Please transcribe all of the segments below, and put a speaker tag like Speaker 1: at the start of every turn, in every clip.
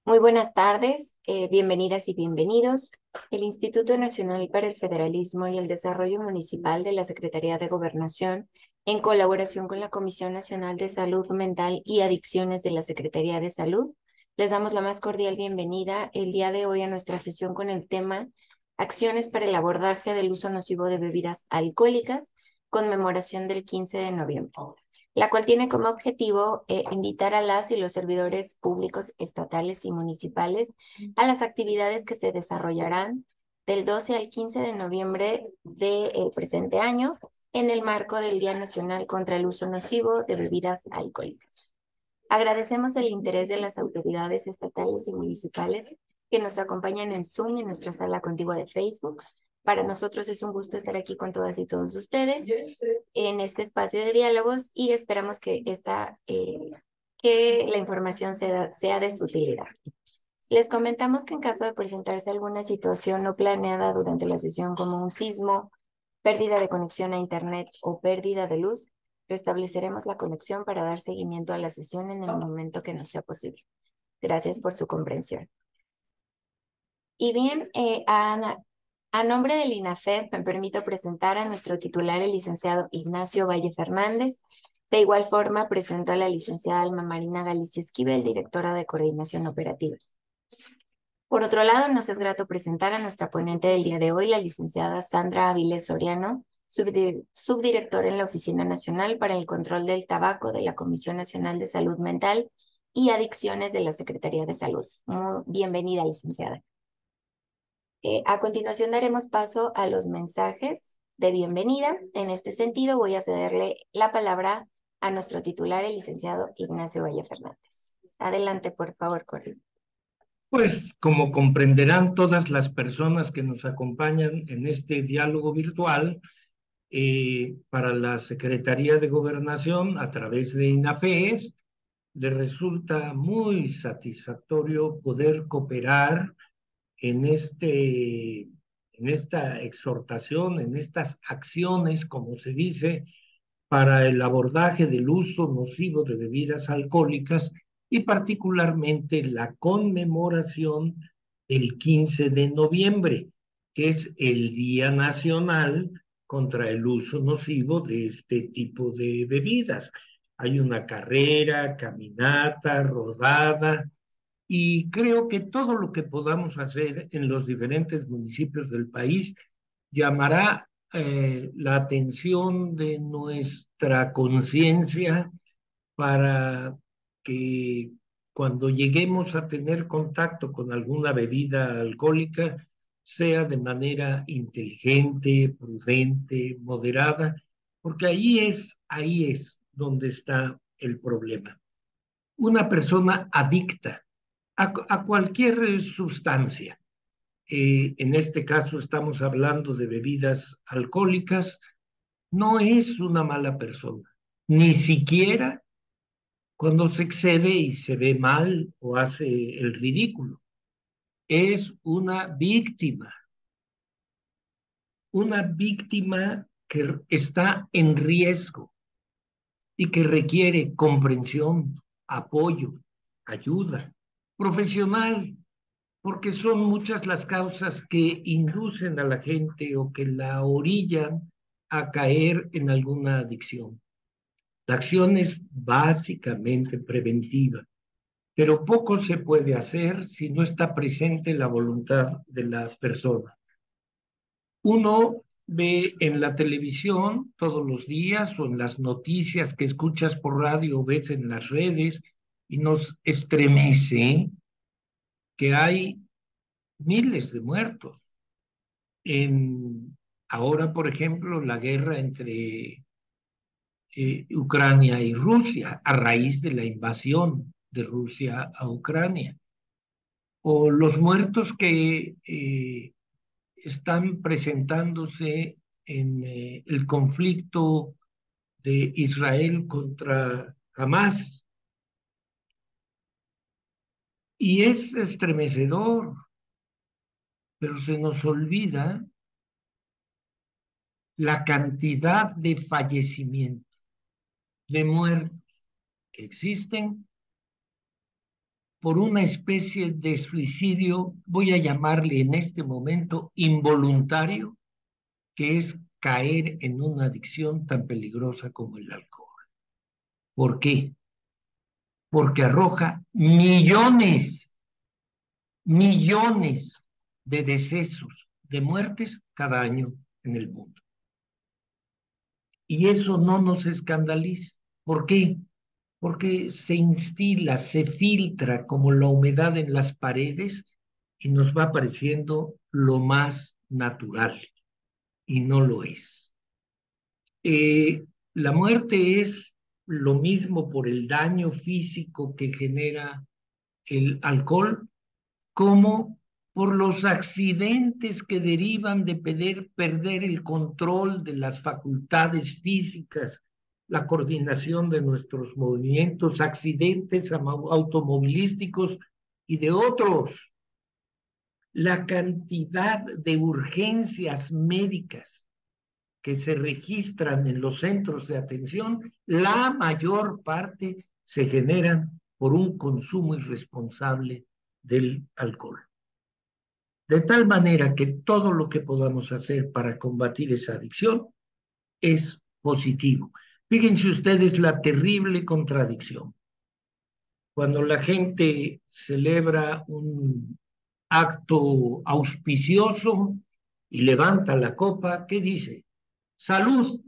Speaker 1: Muy buenas tardes, bienvenidas y bienvenidos. El Instituto Nacional para el Federalismo y el Desarrollo Municipal de la Secretaría de Gobernación, en colaboración con la Comisión Nacional de Salud Mental y Adicciones de la Secretaría de Salud, les damos la más cordial bienvenida el día de hoy a nuestra sesión con el tema Acciones para el abordaje del uso nocivo de bebidas alcohólicas, conmemoración del 15 de noviembre, la cual tiene como objetivo invitar a las y los servidores públicos estatales y municipales a las actividades que se desarrollarán del 12 al 15 de noviembre del presente año en el marco del Día Nacional contra el Uso Nocivo de Bebidas Alcohólicas. Agradecemos el interés de las autoridades estatales y municipales que nos acompañan en Zoom y en nuestra sala contigua de Facebook. Para nosotros es un gusto estar aquí con todas y todos ustedes en este espacio de diálogos y esperamos que la información sea de su utilidad. Les comentamos que en caso de presentarse alguna situación no planeada durante la sesión como un sismo, pérdida de conexión a Internet o pérdida de luz, restableceremos la conexión para dar seguimiento a la sesión en el momento que nos sea posible. Gracias por su comprensión. Y bien, a nombre del INAFED me permito presentar a nuestro titular, el licenciado Ignacio Valle Fernández. De igual forma, presento a la licenciada Alma Marina Galicia Esquivel, directora de Coordinación Operativa. Por otro lado, nos es grato presentar a nuestra ponente del día de hoy, la licenciada Sandra Avilés Soriano, subdirectora en la Oficina Nacional para el Control del Tabaco de la Comisión Nacional de Salud Mental y Adicciones de la Secretaría de Salud. Muy bienvenida, licenciada. A continuación daremos paso a los mensajes de bienvenida. En este sentido, voy a cederle la palabra a nuestro titular, el licenciado Ignacio Valle Fernández. Adelante, por favor, Corri.
Speaker 2: Pues como comprenderán todas las personas que nos acompañan en este diálogo virtual, para la Secretaría de Gobernación a través de INAFES, le resulta muy satisfactorio poder cooperar en, en esta exhortación, en estas acciones, como se dice, para el abordaje del uso nocivo de bebidas alcohólicas y particularmente la conmemoración del 15 de noviembre, que es el Día Nacional contra el uso nocivo de este tipo de bebidas. Hay una carrera, caminata, rodada, y creo que todo lo que podamos hacer en los diferentes municipios del país llamará la atención de nuestra conciencia para que cuando lleguemos a tener contacto con alguna bebida alcohólica sea de manera inteligente, prudente, moderada, porque ahí es donde está el problema. Una persona adicta a cualquier sustancia, en este caso estamos hablando de bebidas alcohólicas, no es una mala persona, ni siquiera cuando se excede y se ve mal o hace el ridículo. Es una víctima que está en riesgo y que requiere comprensión, apoyo, ayuda profesional, porque son muchas las causas que inducen a la gente o que la orillan a caer en alguna adicción. La acción es básicamente preventiva, pero poco se puede hacer si no está presente la voluntad de la persona. Uno ve en la televisión todos los días o en las noticias que escuchas por radio o ves en las redes y nos estremece que hay miles de muertos. Ahora, por ejemplo, la guerra entre Ucrania y Rusia a raíz de la invasión de Rusia a Ucrania, o los muertos que están presentándose en el conflicto de Israel contra Hamas. Y es estremecedor, pero se nos olvida la cantidad de fallecimientos, de muertos que existen por una especie de suicidio, voy a llamarle en este momento involuntario, que es caer en una adicción tan peligrosa como el alcohol. ¿Por qué? Porque arroja millones de decesos, de muertes cada año en el mundo. Y eso no nos escandaliza. ¿Por qué? Porque se instila, se filtra como la humedad en las paredes y nos va pareciendo lo más natural, y no lo es. La muerte es lo mismo por el daño físico que genera el alcohol, como por los accidentes que derivan de perder el control de las facultades físicas, la coordinación de nuestros movimientos, accidentes automovilísticos y de otros. La cantidad de urgencias médicas que se registran en los centros de atención, la mayor parte se generan por un consumo irresponsable del alcohol. De tal manera que todo lo que podamos hacer para combatir esa adicción es positivo. Fíjense ustedes la terrible contradicción. Cuando la gente celebra un acto auspicioso y levanta la copa, ¿qué dice? Salud.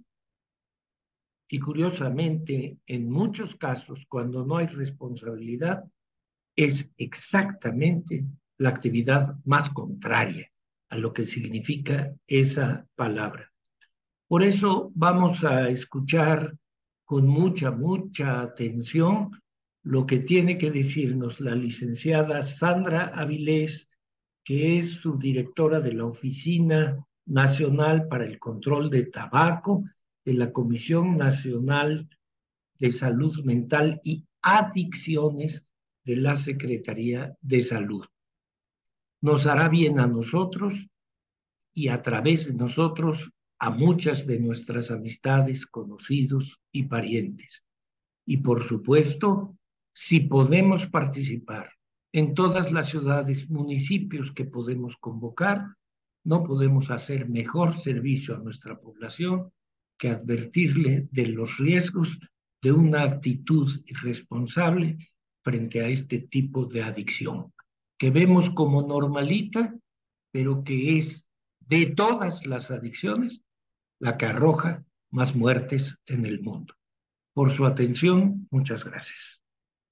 Speaker 2: Y curiosamente, en muchos casos, cuando no hay responsabilidad, es exactamente la actividad más contraria a lo que significa esa palabra. Por eso vamos a escuchar con mucha atención lo que tiene que decirnos la licenciada Sandra Avilés, que es subdirectora de la Oficina Nacional para el Control de Tabaco de la Comisión Nacional de Salud Mental y Adicciones de la Secretaría de Salud. Nos hará bien a nosotros y a través de nosotros a muchas de nuestras amistades, conocidos y parientes. Y por supuesto, si podemos participar en todas las ciudades, municipios que podemos convocar, no podemos hacer mejor servicio a nuestra población que advertirle de los riesgos de una actitud irresponsable frente a este tipo de adicción, que vemos como normalita, pero que es de todas las adicciones la que arroja más muertes en el mundo. Por su atención, muchas gracias.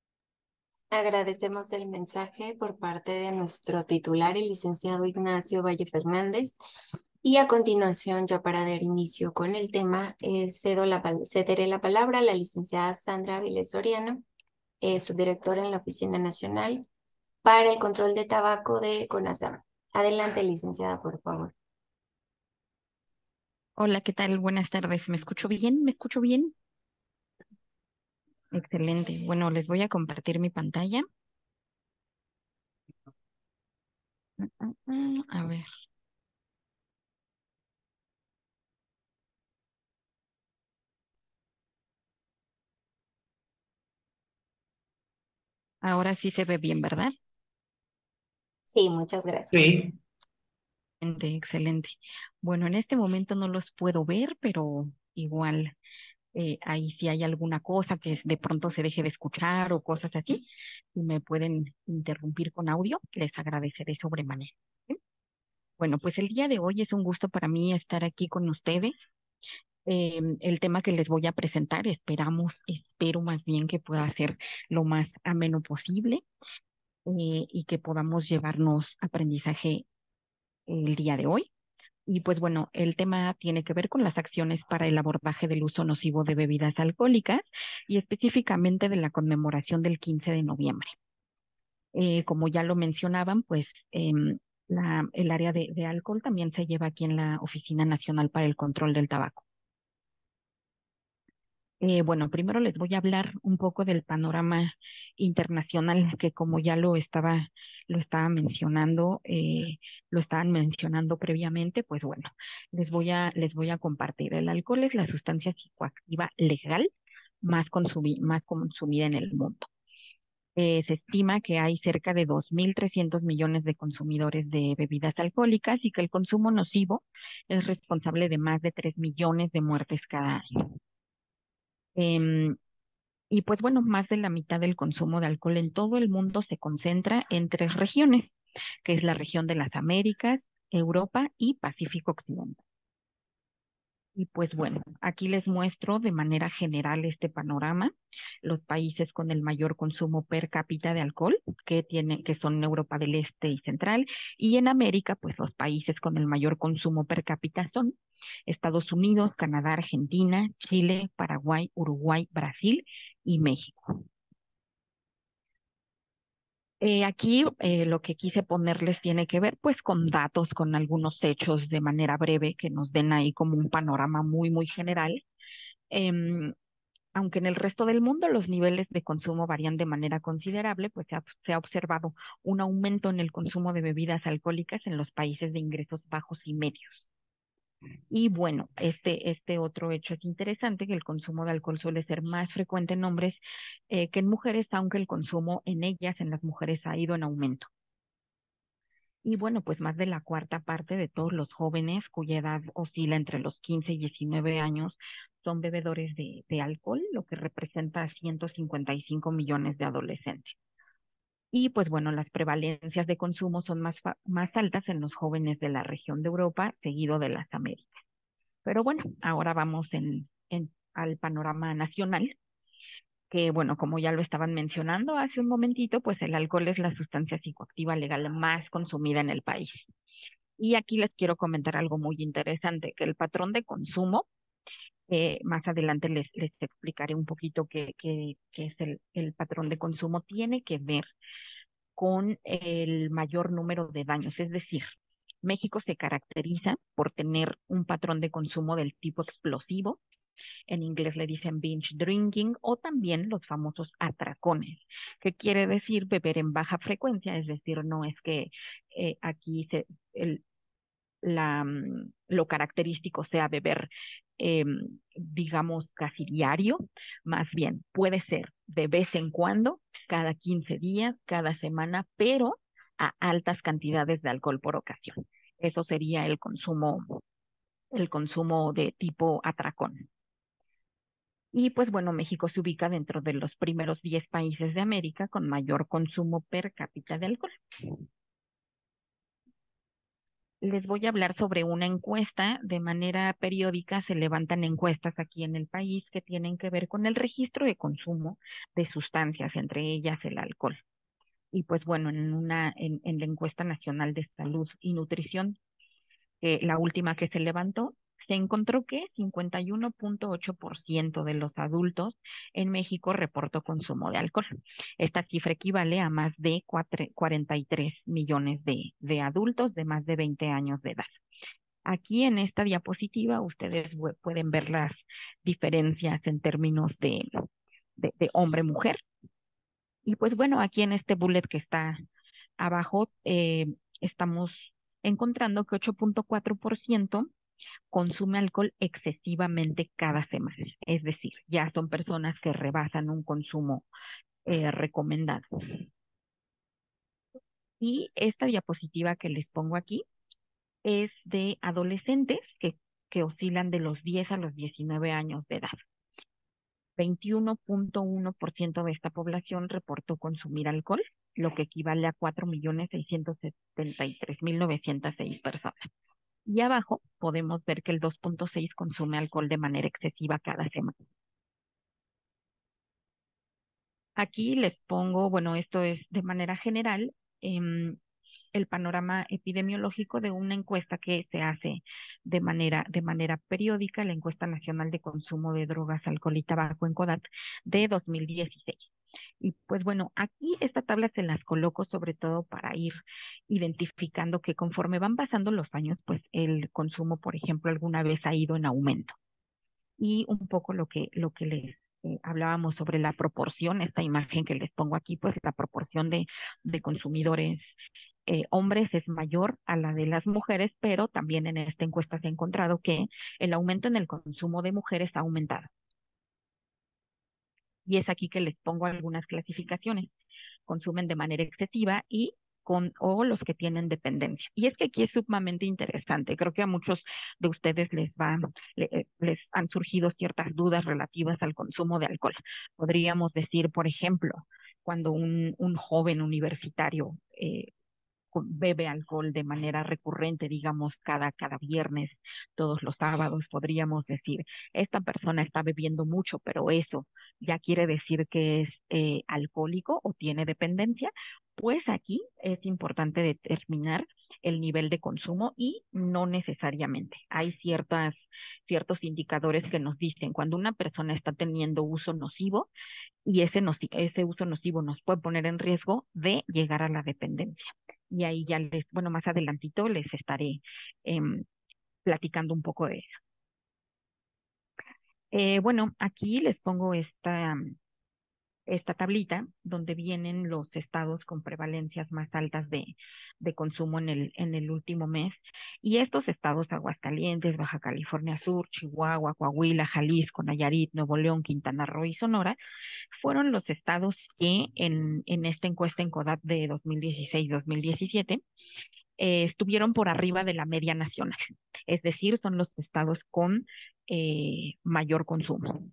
Speaker 1: Agradecemos el mensaje por parte de nuestro titular, el licenciado Ignacio Valle Fernández. Y a continuación, ya para dar inicio con el tema, cederé la palabra a la licenciada Sandra Avilés Soriano, subdirectora en la Oficina Nacional para el Control de Tabaco de CONASAM. Adelante, licenciada, por favor.
Speaker 3: Hola, ¿qué tal? Buenas tardes. ¿Me escucho bien? ¿Me escucho bien? Excelente. Bueno, les voy a compartir mi pantalla. A ver. Ahora sí se ve bien, ¿verdad?
Speaker 1: Sí, muchas gracias.
Speaker 2: Sí.
Speaker 3: Excelente. Bueno, en este momento no los puedo ver, pero igual ahí si hay alguna cosa que de pronto se deje de escuchar o cosas así, si me pueden interrumpir con audio, les agradeceré sobremanera. ¿Sí? Bueno, pues el día de hoy es un gusto para mí estar aquí con ustedes. El tema que les voy a presentar, espero más bien que pueda ser lo más ameno posible y que podamos llevarnos aprendizaje el día de hoy. Y pues bueno, el tema tiene que ver con las acciones para el abordaje del uso nocivo de bebidas alcohólicas y específicamente de la conmemoración del 15 de noviembre. Como ya lo mencionaban, pues el área de alcohol también se lleva aquí en la Oficina Nacional para el Control del Tabaco. Bueno, primero les voy a hablar un poco del panorama internacional que como ya lo estaba mencionando, lo estaban mencionando previamente, pues bueno, les voy a compartir. El alcohol es la sustancia psicoactiva legal más consumida en el mundo. Se estima que hay cerca de 2.300 millones de consumidores de bebidas alcohólicas y que el consumo nocivo es responsable de más de 3 millones de muertes cada año. Em, y pues bueno, más de la mitad del consumo de alcohol en todo el mundo se concentra en 3 regiones, que es la región de las Américas, Europa y Pacífico Occidental. Y pues bueno, aquí les muestro de manera general este panorama, los países con el mayor consumo per cápita de alcohol, que son Europa del Este y Central, y en América, pues los países con el mayor consumo per cápita son Estados Unidos, Canadá, Argentina, Chile, Paraguay, Uruguay, Brasil y México. Aquí lo que quise ponerles tiene que ver pues con datos, con algunos hechos de manera breve que nos den ahí como un panorama muy, muy general. Em, Aunque en el resto del mundo los niveles de consumo varían de manera considerable, pues se ha observado un aumento en el consumo de bebidas alcohólicas en los países de ingresos bajos y medios. Y bueno, este otro hecho es interesante, que el consumo de alcohol suele ser más frecuente en hombres que en mujeres, aunque el consumo en ellas, en las mujeres, ha ido en aumento. Y bueno, pues más de la cuarta parte de todos los jóvenes cuya edad oscila entre los 15 y 19 años son bebedores de alcohol, lo que representa 155 millones de adolescentes. Y pues bueno, las prevalencias de consumo son más altas en los jóvenes de la región de Europa, seguido de las Américas. Pero bueno, ahora vamos al panorama nacional, que bueno, como ya lo estaban mencionando hace un momentito, pues el alcohol es la sustancia psicoactiva legal más consumida en el país. Y aquí les quiero comentar algo muy interesante, que el patrón de consumo, más adelante les explicaré un poquito qué es el patrón de consumo, tiene que ver con el mayor número de daños. Es decir, México se caracteriza por tener un patrón de consumo del tipo explosivo. En inglés le dicen binge drinking o también los famosos atracones, que quiere decir beber en baja frecuencia, es decir, no es que aquí el, lo característico sea beber, digamos, casi diario, más bien puede ser de vez en cuando, cada 15 días, cada semana, pero a altas cantidades de alcohol por ocasión. Eso sería el consumo de tipo atracón. Y pues bueno, México se ubica dentro de los primeros 10 países de América con mayor consumo per cápita de alcohol. Les voy a hablar sobre una encuesta. De manera periódica se levantan encuestas aquí en el país que tienen que ver con el registro de consumo de sustancias, entre ellas el alcohol. Y pues bueno, en la encuesta nacional de salud y nutrición, la última que se levantó, se encontró que 51.8% de los adultos en México reportó consumo de alcohol. Esta cifra equivale a más de 43 millones de adultos de más de 20 años de edad. Aquí en esta diapositiva ustedes pueden ver las diferencias en términos de hombre-mujer. Y pues bueno, aquí en este bullet que está abajo, estamos encontrando que 8.4% consume alcohol excesivamente cada semana. Es decir, ya son personas que rebasan un consumo recomendado. Y esta diapositiva que les pongo aquí es de adolescentes que oscilan de los 10 a los 19 años de edad. 21.1% de esta población reportó consumir alcohol, lo que equivale a 4.673.906 personas. Y abajo podemos ver que el 2.6 consume alcohol de manera excesiva cada semana. Aquí les pongo, bueno, esto es de manera general, el panorama epidemiológico de una encuesta que se hace de manera periódica, la encuesta nacional de consumo de drogas, alcohol y tabaco en CODAT de 2016. Y pues bueno, aquí esta tabla se las coloco sobre todo para ir identificando que conforme van pasando los años, pues el consumo, por ejemplo, alguna vez ha ido en aumento. Y un poco lo que les hablábamos sobre la proporción, esta imagen que les pongo aquí, pues la proporción de consumidores hombres es mayor a la de las mujeres, pero también en esta encuesta se ha encontrado que el aumento en el consumo de mujeres ha aumentado. Y es aquí que les pongo algunas clasificaciones. consumen de manera excesiva o los que tienen dependencia. Y es que aquí es sumamente interesante. Creo que a muchos de ustedes les han surgido ciertas dudas relativas al consumo de alcohol. Podríamos decir, por ejemplo, cuando un joven universitario bebe alcohol de manera recurrente, digamos, cada viernes, todos los sábados, podríamos decir, esta persona está bebiendo mucho, pero eso ya quiere decir que es alcohólico o tiene dependencia. Pues aquí es importante determinar el nivel de consumo y no necesariamente. Hay ciertos indicadores que nos dicen cuando una persona está teniendo uso nocivo y ese uso nocivo nos puede poner en riesgo de llegar a la dependencia. Y ahí ya bueno, más adelantito les estaré platicando un poco de eso. Bueno, aquí les pongo esta tablita donde vienen los estados con prevalencias más altas de consumo en el último mes. Y estos estados, Aguascalientes, Baja California Sur, Chihuahua, Coahuila, Jalisco, Nayarit, Nuevo León, Quintana Roo y Sonora, fueron los estados que en esta encuesta en CODAT de 2016-2017 estuvieron por arriba de la media nacional. Es decir, son los estados con mayor consumo.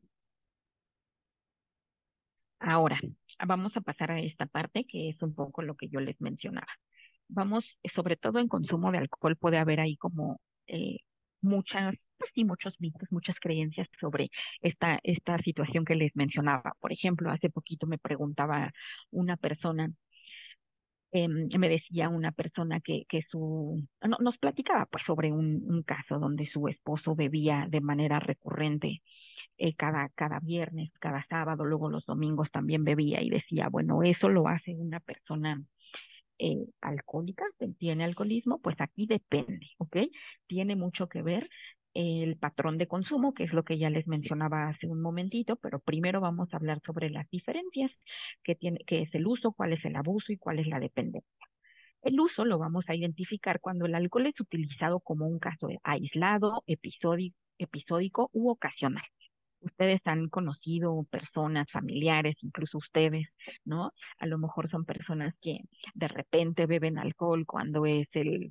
Speaker 3: Ahora, vamos a pasar a esta parte que es un poco lo que yo les mencionaba. Vamos, sobre todo en consumo de alcohol, puede haber ahí como pues sí, muchos mitos, muchas creencias sobre esta situación que les mencionaba. Por ejemplo, hace poquito me preguntaba una persona, me decía una persona que nos platicaba pues sobre un caso donde su esposo bebía de manera recurrente cada viernes, cada sábado, luego los domingos también bebía y decía, bueno, eso lo hace una persona alcohólica, que tiene alcoholismo, pues aquí depende, ¿ok? Tiene mucho que ver el patrón de consumo, que es lo que ya les mencionaba hace un momentito, pero primero vamos a hablar sobre las diferencias que es el uso, cuál es el abuso y cuál es la dependencia. El uso lo vamos a identificar cuando el alcohol es utilizado como un caso aislado, episódico u ocasional. Ustedes han conocido personas, familiares, incluso ustedes, ¿no? A lo mejor son personas que de repente beben alcohol cuando es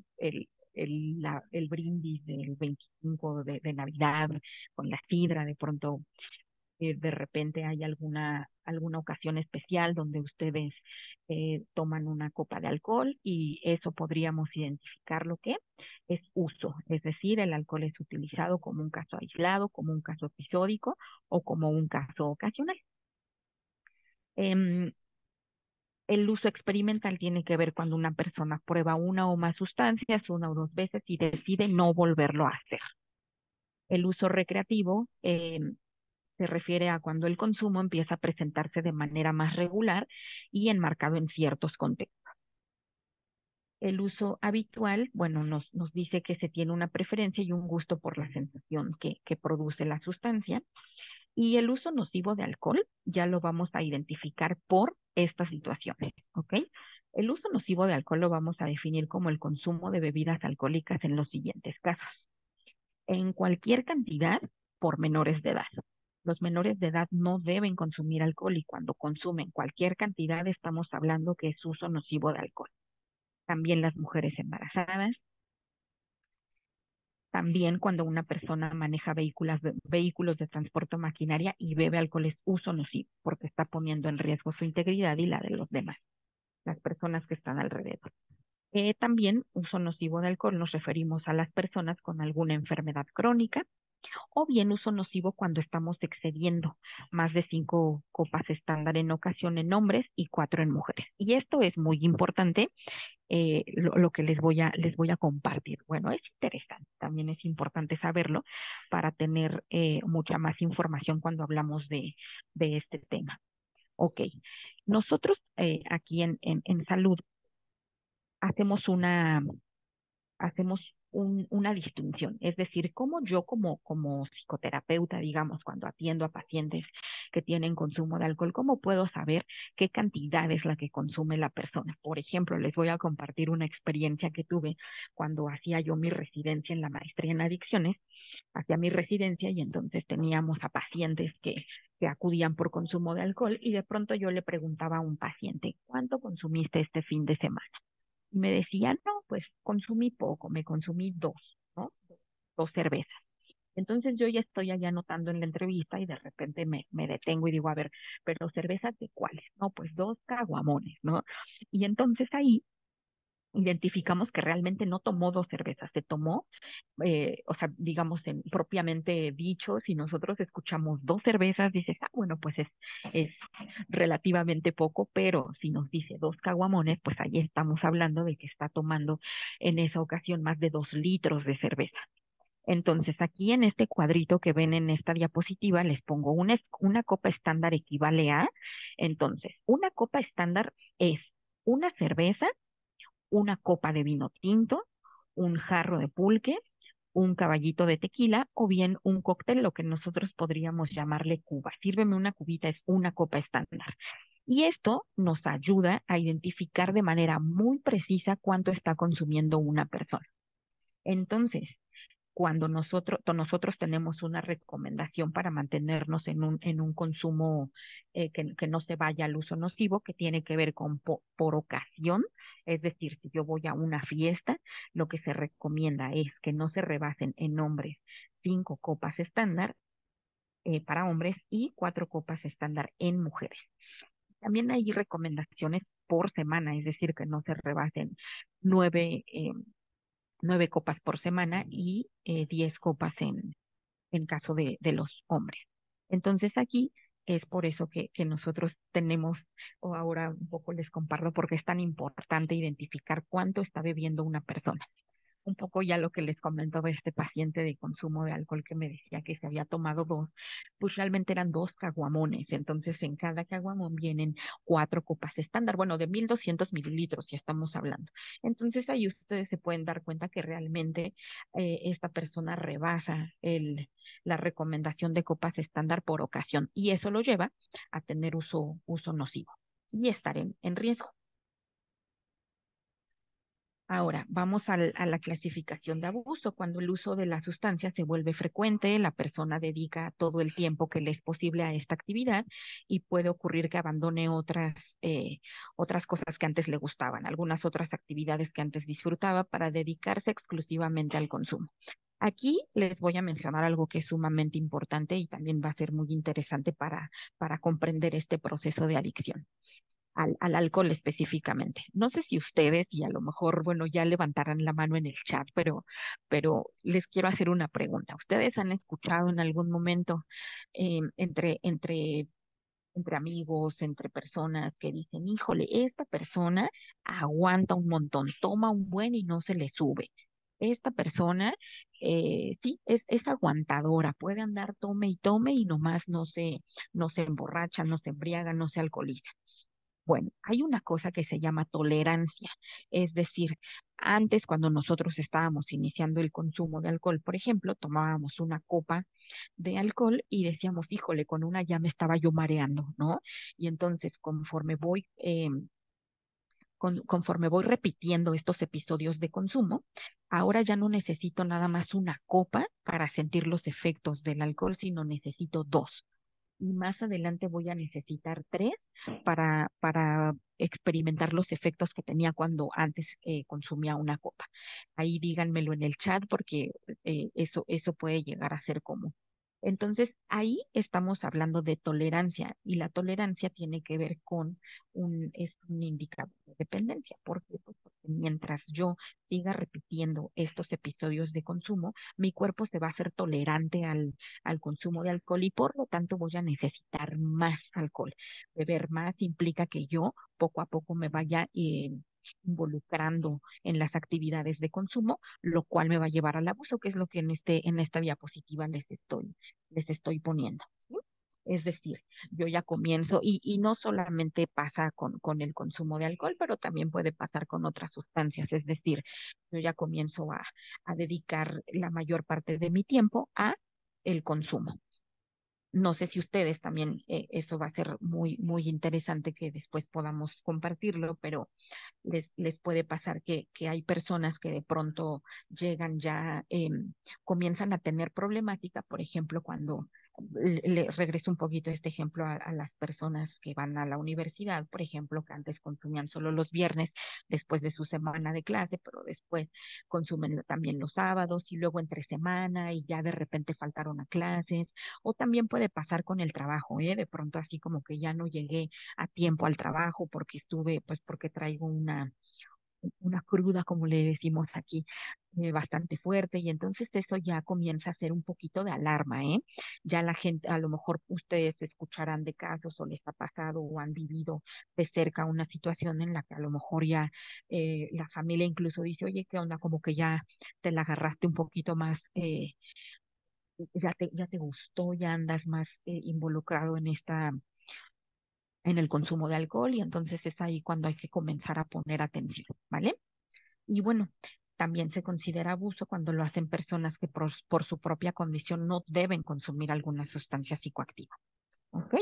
Speaker 3: el brindis del 25 de Navidad, con la sidra, de pronto de repente hay alguna ocasión especial donde ustedes toman una copa de alcohol y eso podríamos identificar lo que es uso, es decir, el alcohol es utilizado como un caso aislado, como un caso episódico o como un caso ocasional. Em, el uso experimental tiene que ver cuando una persona prueba una o más sustancias una o dos veces y decide no volverlo a hacer. El uso recreativo se refiere a cuando el consumo empieza a presentarse de manera más regular y enmarcado en ciertos contextos. El uso habitual, bueno, nos dice que se tiene una preferencia y un gusto por la sensación que produce la sustancia. Y el uso nocivo de alcohol ya lo vamos a identificar por estas situaciones, ¿ok? El uso nocivo de alcohol lo vamos a definir como el consumo de bebidas alcohólicas en los siguientes casos. En cualquier cantidad por menores de edad. Los menores de edad no deben consumir alcohol y cuando consumen cualquier cantidad estamos hablando que es uso nocivo de alcohol. También las mujeres embarazadas. También cuando una persona maneja vehículos de transporte o maquinaria y bebe alcohol es uso nocivo porque está poniendo en riesgo su integridad y la de los demás, las personas que están alrededor. También uso nocivo de alcohol nos referimos a las personas con alguna enfermedad crónica, o bien uso nocivo cuando estamos excediendo más de 5 copas estándar en ocasión en hombres y 4 en mujeres. Y esto es muy importante, lo que les voy a compartir. Bueno, es interesante, también es importante saberlo para tener mucha más información cuando hablamos de este tema. Ok, nosotros aquí en salud hacemos una distinción, es decir, cómo yo como psicoterapeuta, digamos, cuando atiendo a pacientes que tienen consumo de alcohol, ¿cómo puedo saber qué cantidad es la que consume la persona? Por ejemplo, les voy a compartir una experiencia que tuve cuando hacía yo mi residencia en la maestría en adicciones. hacia mi residencia y entonces teníamos a pacientes que acudían por consumo de alcohol y de pronto yo le preguntaba a un paciente, ¿cuánto consumiste este fin de semana? Y me decía, no, pues consumí poco, me consumí dos, ¿no? Dos cervezas. Entonces yo ya estoy allá anotando en la entrevista y de repente me detengo y digo, a ver, pero cervezas de cuáles, no, pues dos caguamones, ¿no? Y entonces ahí identificamos que realmente no tomó dos cervezas, se tomó, o sea, digamos, propiamente dicho, si nosotros escuchamos dos cervezas, dices, ah, bueno, pues es relativamente poco, pero si nos dice dos caguamones, pues ahí estamos hablando de que está tomando en esa ocasión más de 2 litros de cerveza. Entonces, aquí en este cuadrito que ven en esta diapositiva, les pongo una copa estándar equivale a, entonces, una copa estándar es una cerveza, una copa de vino tinto, un jarro de pulque, un caballito de tequila o bien un cóctel, lo que nosotros podríamos llamarle cuba. Sírveme una cubita, es una copa estándar. Y esto nos ayuda a identificar de manera muy precisa cuánto está consumiendo una persona. Entonces, cuando nosotros tenemos una recomendación para mantenernos en un consumo que no se vaya al uso nocivo, que tiene que ver con por ocasión, es decir, si yo voy a una fiesta, lo que se recomienda es que no se rebasen en hombres 5 copas estándar para hombres y 4 copas estándar en mujeres. También hay recomendaciones por semana, es decir, que no se rebasen 9 copas por semana y 10 copas en caso de los hombres. Entonces aquí es por eso que nosotros tenemos, o ahora un poco les comparto, porque es tan importante identificar cuánto está bebiendo una persona. Un poco ya lo que les comento de este paciente de consumo de alcohol que me decía que se había tomado dos, pues realmente eran 2 caguamones. Entonces en cada caguamón vienen 4 copas estándar, bueno, de 1200 mililitros ya estamos hablando. Entonces ahí ustedes se pueden dar cuenta que realmente esta persona rebasa la recomendación de copas estándar por ocasión y eso lo lleva a tener uso nocivo y estar en riesgo. Ahora, vamos a la clasificación de abuso. Cuando el uso de la sustancia se vuelve frecuente, la persona dedica todo el tiempo que le es posible a esta actividad y puede ocurrir que abandone otras cosas que antes le gustaban, algunas otras actividades que antes disfrutaba para dedicarse exclusivamente al consumo. Aquí les voy a mencionar algo que es sumamente importante y también va a ser muy interesante para comprender este proceso de adicción al alcohol específicamente. No sé si ustedes, y a lo mejor, bueno, ya levantarán la mano en el chat, pero les quiero hacer una pregunta. ¿Ustedes han escuchado en algún momento entre amigos, entre personas que dicen, híjole, esta persona aguanta un montón, toma un buen y no se le sube? Esta persona, sí, es aguantadora, puede andar tome y nomás no se emborracha, no se embriaga, no se alcoholiza. Bueno, hay una cosa que se llama tolerancia, es decir, antes cuando nosotros estábamos iniciando el consumo de alcohol, por ejemplo, tomábamos una copa de alcohol y decíamos, híjole, con una ya me estaba yo mareando, ¿no? Y entonces conforme voy repitiendo estos episodios de consumo, ahora ya no necesito nada más una copa para sentir los efectos del alcohol, sino necesito dos y más adelante voy a necesitar 3 para experimentar los efectos que tenía cuando antes consumía una copa. Ahí díganmelo en el chat porque eso puede llegar a ser común. Entonces, ahí estamos hablando de tolerancia y la tolerancia tiene que ver con es un indicador de dependencia. ¿Por qué? Pues porque mientras yo siga repitiendo estos episodios de consumo, mi cuerpo se va a hacer tolerante al consumo de alcohol y por lo tanto voy a necesitar más alcohol. Beber más implica que yo poco a poco me vaya involucrando en las actividades de consumo, lo cual me va a llevar al abuso, que es lo que en esta diapositiva les estoy poniendo. ¿Sí? Es decir, yo ya comienzo, y no solamente pasa con el consumo de alcohol, pero también puede pasar con otras sustancias. Es decir, yo ya comienzo a dedicar la mayor parte de mi tiempo a el consumo. no sé si ustedes también, eso va a ser muy, muy interesante que después podamos compartirlo, pero les puede pasar que hay personas que de pronto llegan ya, comienzan a tener problemática, por ejemplo, cuando le regreso un poquito este ejemplo a las personas que van a la universidad, por ejemplo, que antes consumían solo los viernes después de su semana de clase, pero después consumen también los sábados y luego entre semana y ya de repente faltaron a clases, o también puede pasar con el trabajo, ¿eh? De pronto así como que ya no llegué a tiempo al trabajo porque estuve, pues porque traigo una cruda, como le decimos aquí, bastante fuerte, y entonces eso ya comienza a ser un poquito de alarma, ¿eh? Ya la gente, a lo mejor ustedes escucharán de casos o les ha pasado o han vivido de cerca una situación en la que a lo mejor ya la familia incluso dice, oye, ¿qué onda? Como que ya te la agarraste un poquito más, ya te gustó, ya andas más involucrado en el consumo de alcohol, y entonces es ahí cuando hay que comenzar a poner atención, ¿vale? Y bueno, también se considera abuso cuando lo hacen personas que por su propia condición no deben consumir alguna sustancia psicoactiva, ¿ok?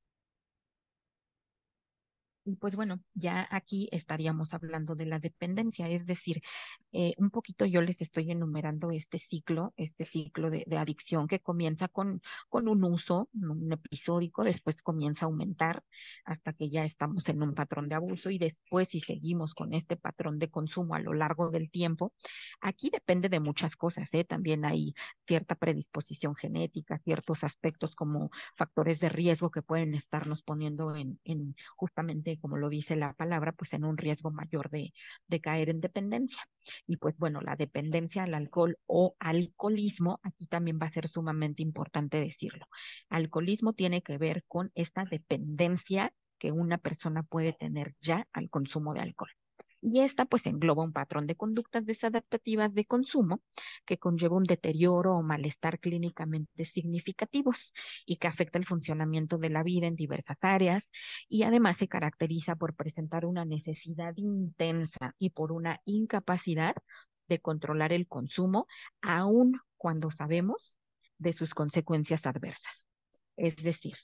Speaker 3: Y pues bueno, ya aquí estaríamos hablando de la dependencia, es decir, un poquito yo les estoy enumerando este ciclo de adicción que comienza con un uso, un episódico, después comienza a aumentar hasta que ya estamos en un patrón de abuso, y después si seguimos con este patrón de consumo a lo largo del tiempo, aquí depende de muchas cosas, ¿eh? También hay cierta predisposición genética, ciertos aspectos como factores de riesgo que pueden estarnos poniendo en justamente, como lo dice la palabra, pues en un riesgo mayor de caer en dependencia. Y pues bueno, la dependencia al alcohol o alcoholismo, aquí también va a ser sumamente importante decirlo. Alcoholismo tiene que ver con esta dependencia que una persona puede tener ya al consumo de alcohol. Y esta pues engloba un patrón de conductas desadaptativas de consumo que conlleva un deterioro o malestar clínicamente significativos y que afecta el funcionamiento de la vida en diversas áreas, y además se caracteriza por presentar una necesidad intensa y por una incapacidad de controlar el consumo, aun cuando sabemos de sus consecuencias adversas. Es decir,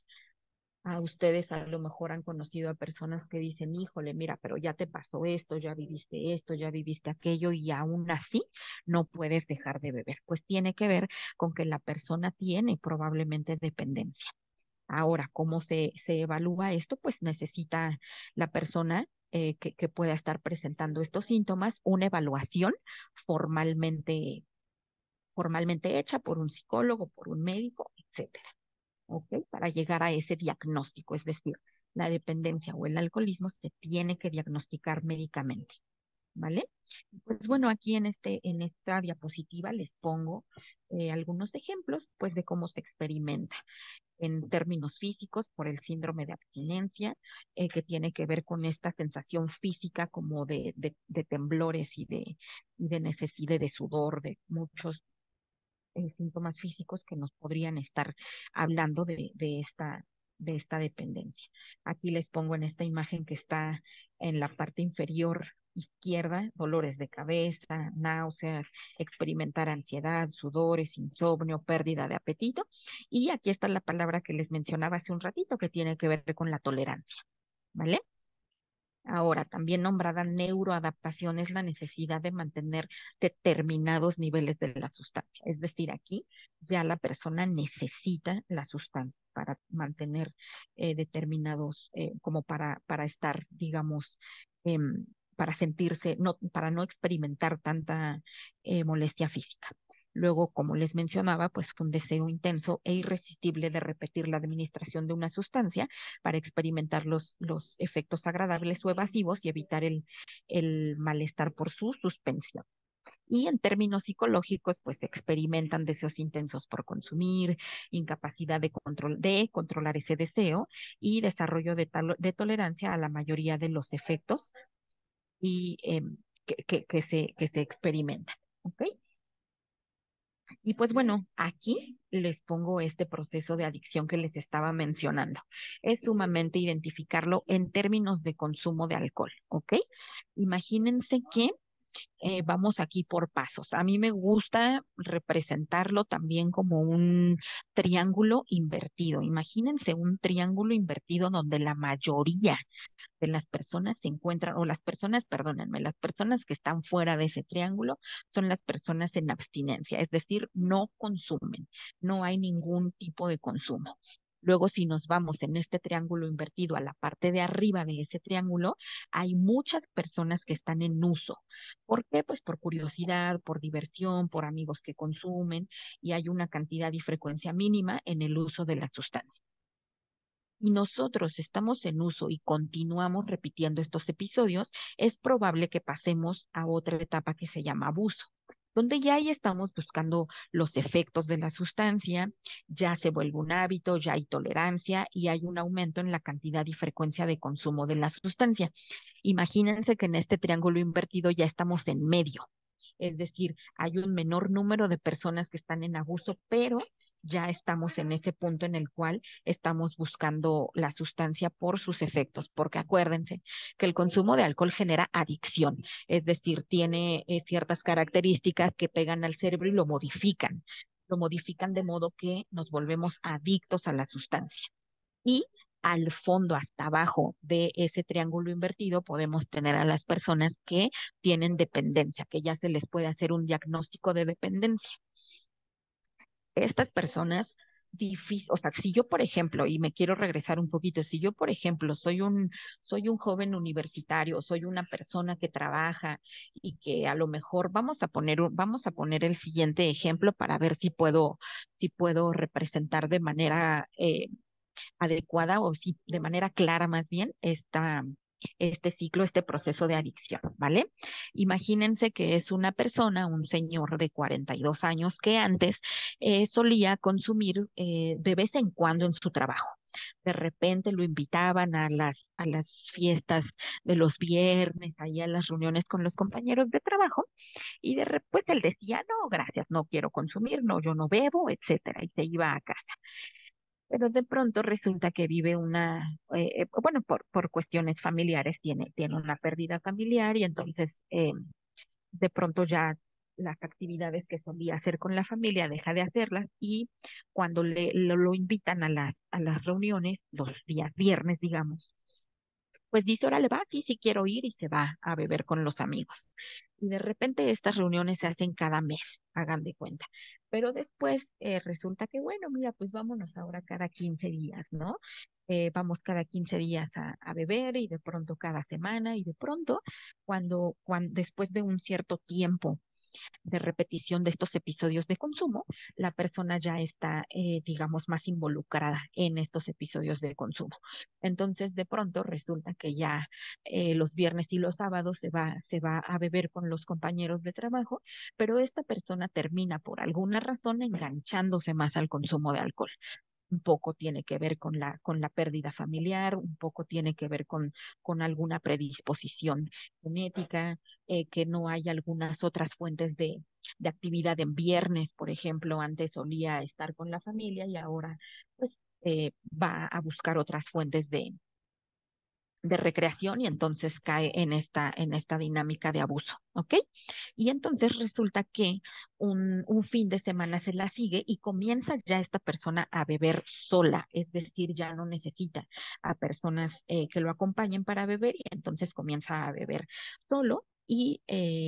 Speaker 3: a ustedes a lo mejor han conocido a personas que dicen, híjole, mira, pero ya te pasó esto, ya viviste aquello, y aún así no puedes dejar de beber. Pues tiene que ver con que la persona tiene probablemente dependencia. Ahora, ¿cómo se evalúa esto? Pues necesita la persona que pueda estar presentando estos síntomas una evaluación formalmente, formalmente hecha por un psicólogo, por un médico, etcétera. ¿Ok? Para llegar a ese diagnóstico, es decir, la dependencia o el alcoholismo se tiene que diagnosticar médicamente, ¿vale? Pues bueno, aquí en esta diapositiva les pongo algunos ejemplos, pues, de cómo se experimenta en términos físicos por el síndrome de abstinencia, que tiene que ver con esta sensación física como de temblores y de necesidad de sudor, de muchos síntomas físicos que nos podrían estar hablando de esta dependencia. Aquí les pongo en esta imagen que está en la parte inferior izquierda, dolores de cabeza, náuseas, experimentar ansiedad, sudores, insomnio, pérdida de apetito. Y aquí está la palabra que les mencionaba hace un ratito, que tiene que ver con la tolerancia, ¿vale? Ahora, también nombrada neuroadaptación es la necesidad de mantener determinados niveles de la sustancia. Es decir, aquí ya la persona necesita la sustancia para mantener determinados, como para estar, digamos, para sentirse, no, para no experimentar tanta molestia física. Luego, como les mencionaba, pues un deseo intenso e irresistible de repetir la administración de una sustancia para experimentar los efectos agradables o evasivos y evitar el malestar por su suspensión. Y en términos psicológicos, pues se experimentan deseos intensos por consumir, incapacidad de controlar ese deseo y desarrollo de tolerancia a la mayoría de los efectos y que se experimentan. ¿Ok? Y pues bueno, aquí les pongo este proceso de adicción que les estaba mencionando. Es sumamente identificarlo en términos de consumo de alcohol, ¿ok? Imagínense que vamos aquí por pasos. A mí me gusta representarlo también como un triángulo invertido. Imagínense un triángulo invertido donde la mayoría de las personas se encuentran, o las personas, perdónenme, las personas que están fuera de ese triángulo son las personas en abstinencia, es decir, no consumen, no hay ningún tipo de consumo. Luego, si nos vamos en este triángulo invertido a la parte de arriba de ese triángulo, hay muchas personas que están en uso. ¿Por qué? Pues por curiosidad, por diversión, por amigos que consumen, y hay una cantidad y frecuencia mínima en el uso de la sustancia y nosotros estamos en uso y continuamos repitiendo estos episodios, es probable que pasemos a otra etapa que se llama abuso, donde ya ahí estamos buscando los efectos de la sustancia, ya se vuelve un hábito, ya hay tolerancia y hay un aumento en la cantidad y frecuencia de consumo de la sustancia. Imagínense que en este triángulo invertido ya estamos en medio. Es decir, hay un menor número de personas que están en abuso, pero ya estamos en ese punto en el cual estamos buscando la sustancia por sus efectos, porque acuérdense que el consumo de alcohol genera adicción, es decir, tiene ciertas características que pegan al cerebro y lo modifican de modo que nos volvemos adictos a la sustancia. Y al fondo, hasta abajo de ese triángulo invertido, podemos tener a las personas que tienen dependencia, que ya se les puede hacer un diagnóstico de dependencia. Estas personas o sea, si yo, por ejemplo, y me quiero regresar un poquito, si yo, por ejemplo, soy un joven universitario, soy una persona que trabaja y que a lo mejor vamos a poner el siguiente ejemplo para ver si puedo representar de manera adecuada o si de manera clara más bien este ciclo, este proceso de adicción, ¿vale? Imagínense que es una persona, un señor de 42 años que antes solía consumir de vez en cuando en su trabajo. De repente lo invitaban a a las fiestas de los viernes, ahí a las reuniones con los compañeros de trabajo, y de repente él decía, no, gracias, no quiero consumir, no, yo no bebo, etcétera, y se iba a casa. Pero de pronto resulta que vive bueno, por cuestiones familiares, tiene una pérdida familiar y entonces de pronto ya las actividades que solía hacer con la familia deja de hacerlas y cuando lo invitan a a las reuniones, los días viernes, digamos, pues dice, órale, va, sí, sí quiero ir y se va a beber con los amigos. Y de repente estas reuniones se hacen cada mes, hagan de cuenta. Pero después resulta que, bueno, mira, pues vámonos ahora cada 15 días, ¿no? Vamos cada 15 días a beber y de pronto cada semana y de pronto cuando después de un cierto tiempo de repetición de estos episodios de consumo, la persona ya está, digamos, más involucrada en estos episodios de consumo. Entonces, de pronto resulta que ya los viernes y los sábados se va a beber con los compañeros de trabajo, pero esta persona termina por alguna razón enganchándose más al consumo de alcohol. Un poco tiene que ver con con la pérdida familiar, un poco tiene que ver con alguna predisposición genética, que no hay algunas otras fuentes de actividad en viernes, por ejemplo, antes solía estar con la familia y ahora pues va a buscar otras fuentes de recreación y entonces cae en en esta dinámica de abuso, ¿ok? Y entonces resulta que un fin de semana se la sigue y comienza ya esta persona a beber sola, es decir, ya no necesita a personas que lo acompañen para beber y entonces comienza a beber solo y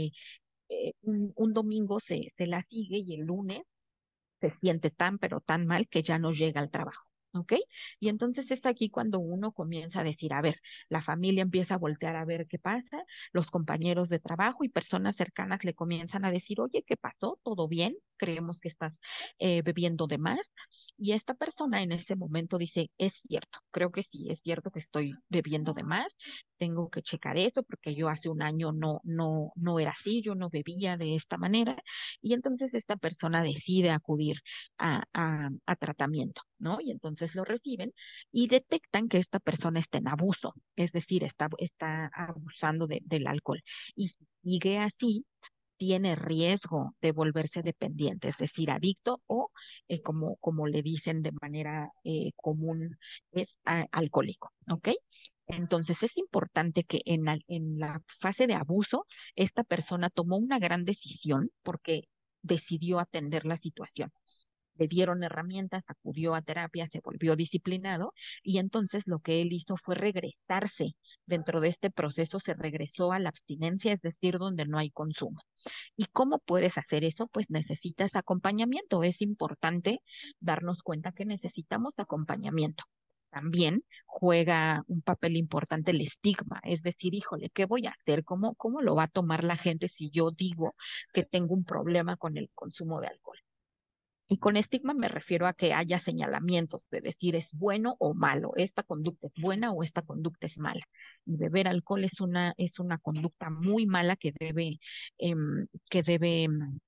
Speaker 3: un domingo se la sigue y el lunes se siente tan, pero tan mal que ya no llega al trabajo. ¿Ok? Y entonces es aquí cuando uno comienza a decir, a ver, la familia empieza a voltear a ver qué pasa, los compañeros de trabajo y personas cercanas le comienzan a decir, oye, ¿qué pasó? ¿Todo bien? Creemos que estás bebiendo de más. Y esta persona en ese momento dice, es cierto, creo que sí, es cierto que estoy bebiendo de más, tengo que checar eso porque yo hace un año no era así, yo no bebía de esta manera. Y entonces esta persona decide acudir a tratamiento, ¿no? Y entonces lo reciben y detectan que esta persona está en abuso, es decir, está abusando del alcohol. Y si sigue así, tiene riesgo de volverse dependiente, es decir, adicto o, como le dicen de manera común, es alcohólico, ¿ok? Entonces es importante que en la fase de abuso, esta persona tomó una gran decisión porque decidió atender la situación. Le dieron herramientas, acudió a terapia, se volvió disciplinado y entonces lo que él hizo fue regresarse. Dentro de este proceso se regresó a la abstinencia, es decir, donde no hay consumo. ¿Y cómo puedes hacer eso? Pues necesitas acompañamiento. Es importante darnos cuenta que necesitamos acompañamiento. También juega un papel importante el estigma, es decir, híjole, ¿qué voy a hacer? ¿Cómo lo va a tomar la gente si yo digo que tengo un problema con el consumo de alcohol? Y con estigma me refiero a que haya señalamientos de decir es bueno o malo, esta conducta es buena o esta conducta es mala. Y beber alcohol es una conducta muy mala que debe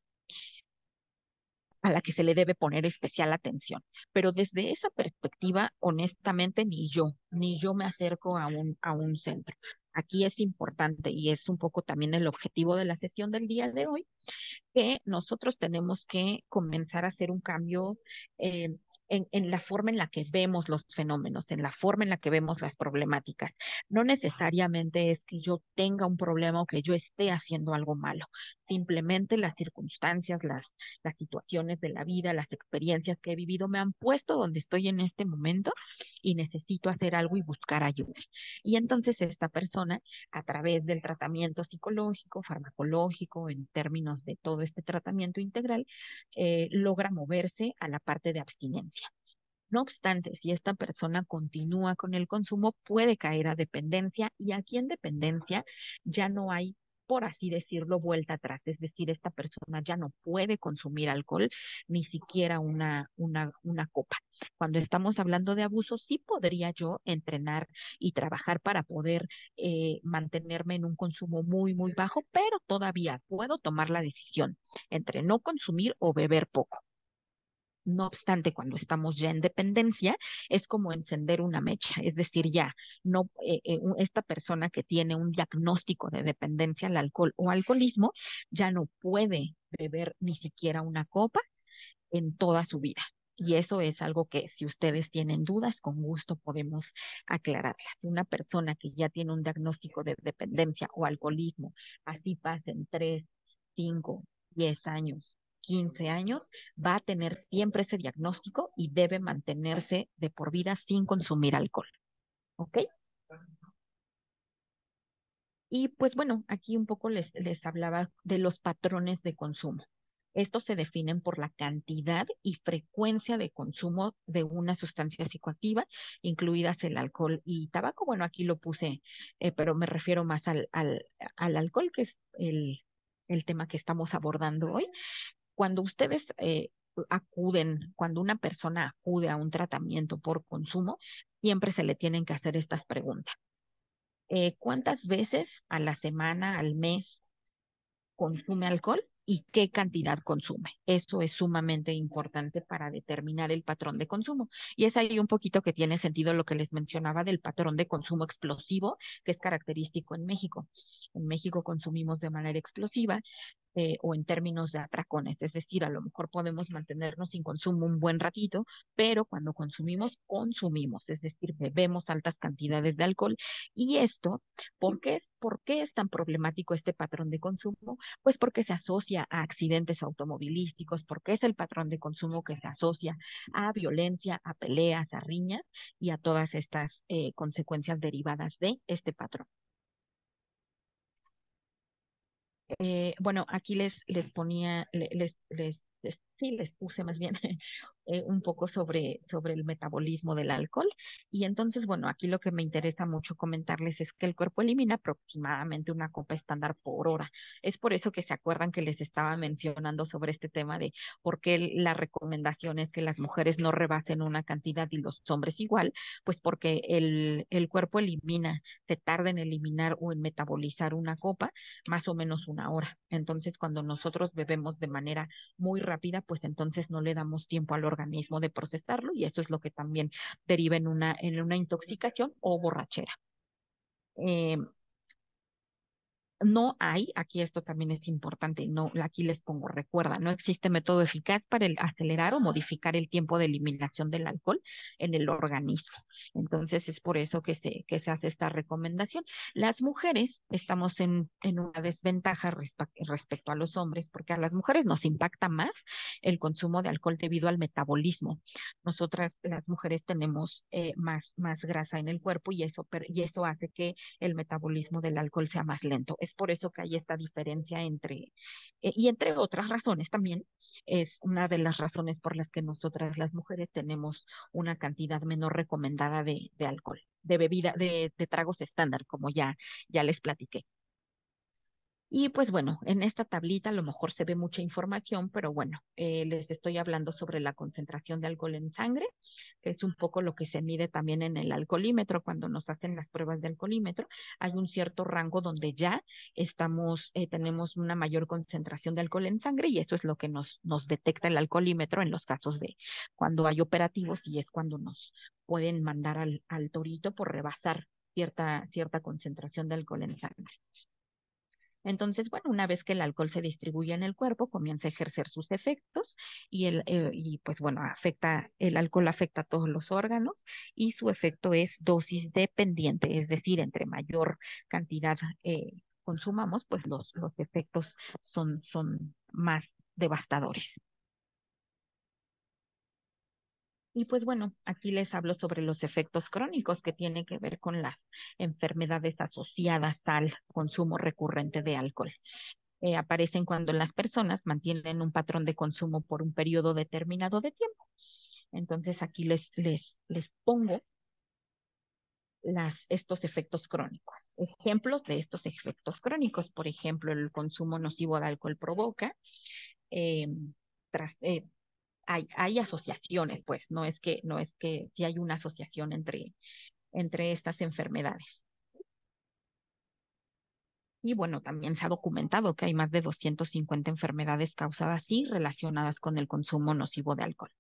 Speaker 3: a la que se le debe poner especial atención. Pero desde esa perspectiva, honestamente, ni yo me acerco a un centro. Aquí es importante y es un poco también el objetivo de la sesión del día de hoy, que nosotros tenemos que comenzar a hacer un cambio eh, en la forma en la que vemos los fenómenos, en la forma en la que vemos las problemáticas. No necesariamente es que yo tenga un problema o que yo esté haciendo algo malo. Simplemente las circunstancias, las situaciones de la vida, las experiencias que he vivido me han puesto donde estoy en este momento y necesito hacer algo y buscar ayuda. Y entonces esta persona a través del tratamiento psicológico, farmacológico, en términos de todo este tratamiento integral, logra moverse a la parte de abstinencia. No obstante, si esta persona continúa con el consumo, puede caer a dependencia y aquí en dependencia ya no hay, por así decirlo, vuelta atrás. Es decir, esta persona ya no puede consumir alcohol, ni siquiera una copa. Cuando estamos hablando de abuso, sí podría yo entrenar y trabajar para poder mantenerme en un consumo muy bajo, pero todavía puedo tomar la decisión entre no consumir o beber poco. No obstante, cuando estamos ya en dependencia, es como encender una mecha, es decir, ya no esta persona que tiene un diagnóstico de dependencia al alcohol o alcoholismo ya no puede beber ni siquiera una copa en toda su vida. Y eso es algo que si ustedes tienen dudas, con gusto podemos aclararlas. Una persona que ya tiene un diagnóstico de dependencia o alcoholismo, así pasen 3, 5, 10 años, 15 años, va a tener siempre ese diagnóstico y debe mantenerse de por vida sin consumir alcohol. ¿Ok? Y pues bueno, aquí un poco les hablaba de los patrones de consumo. Estos se definen por la cantidad y frecuencia de consumo de una sustancia psicoactiva, incluidas el alcohol y tabaco. Bueno, aquí lo puse, pero me refiero más al alcohol, que es el tema que estamos abordando hoy. Cuando ustedes cuando una persona acude a un tratamiento por consumo, siempre se le tienen que hacer estas preguntas. ¿Cuántas veces a la semana, al mes, consume alcohol y qué cantidad consume? Eso es sumamente importante para determinar el patrón de consumo. Y es ahí un poquito que tiene sentido lo que les mencionaba del patrón de consumo explosivo, que es característico en México. En México consumimos de manera explosiva o en términos de atracones, es decir, a lo mejor podemos mantenernos sin consumo un buen ratito, pero cuando consumimos, consumimos, es decir, bebemos altas cantidades de alcohol. Y esto, por qué es tan problemático este patrón de consumo? Pues porque se asocia a accidentes automovilísticos, porque es el patrón de consumo que se asocia a violencia, a peleas, a riñas y a todas estas consecuencias derivadas de este patrón. Bueno, aquí les ponía, sí, les puse más bien un poco sobre el metabolismo del alcohol. Y entonces, bueno, aquí lo que me interesa mucho comentarles es que el cuerpo elimina aproximadamente una copa estándar por hora. Es por eso que se acuerdan que les estaba mencionando sobre este tema de por qué la recomendación es que las mujeres no rebasen una cantidad y los hombres igual, pues porque el cuerpo elimina, se tarda en eliminar o en metabolizar una copa más o menos una hora. Entonces, cuando nosotros bebemos de manera muy rápida, pues entonces no le damos tiempo al organismo de procesarlo y eso es lo que también deriva en una intoxicación o borrachera. Eh, no hay, aquí esto también es importante, no, aquí les pongo, recuerda, no existe método eficaz para acelerar o modificar el tiempo de eliminación del alcohol en el organismo. Entonces es por eso que se hace esta recomendación. Las mujeres estamos en una desventaja respecto a los hombres, porque a las mujeres nos impacta más el consumo de alcohol debido al metabolismo. Nosotras, las mujeres, tenemos más grasa en el cuerpo y eso hace que el metabolismo del alcohol sea más lento. Es por eso que hay esta diferencia y entre otras razones también, es una de las razones por las que nosotras las mujeres tenemos una cantidad menor recomendada de alcohol, de bebida, de tragos estándar, como ya les platiqué. Y pues bueno, en esta tablita a lo mejor se ve mucha información, pero bueno, les estoy hablando sobre la concentración de alcohol en sangre, que es un poco lo que se mide también en el alcoholímetro cuando nos hacen las pruebas de alcoholímetro. Hay un cierto rango donde ya tenemos una mayor concentración de alcohol en sangre y eso es lo que nos detecta el alcoholímetro en los casos de cuando hay operativos y es cuando nos pueden mandar al torito por rebasar cierta concentración de alcohol en sangre. Entonces, bueno, una vez que el alcohol se distribuye en el cuerpo, comienza a ejercer sus efectos y pues bueno, el alcohol afecta a todos los órganos y su efecto es dosis dependiente, es decir, entre mayor cantidad consumamos, pues los efectos son más devastadores. Y pues bueno, aquí les hablo sobre los efectos crónicos que tienen que ver con las enfermedades asociadas al consumo recurrente de alcohol. Aparecen cuando las personas mantienen un patrón de consumo por un periodo determinado de tiempo. Entonces aquí les pongo estos efectos crónicos. Ejemplos de estos efectos crónicos, por ejemplo, el consumo nocivo de alcohol provoca, eh, tras, hay asociaciones, pues, no es que sí hay una asociación entre estas enfermedades. Y bueno, también se ha documentado que hay más de 250 enfermedades causadas y relacionadas con el consumo nocivo de alcohol.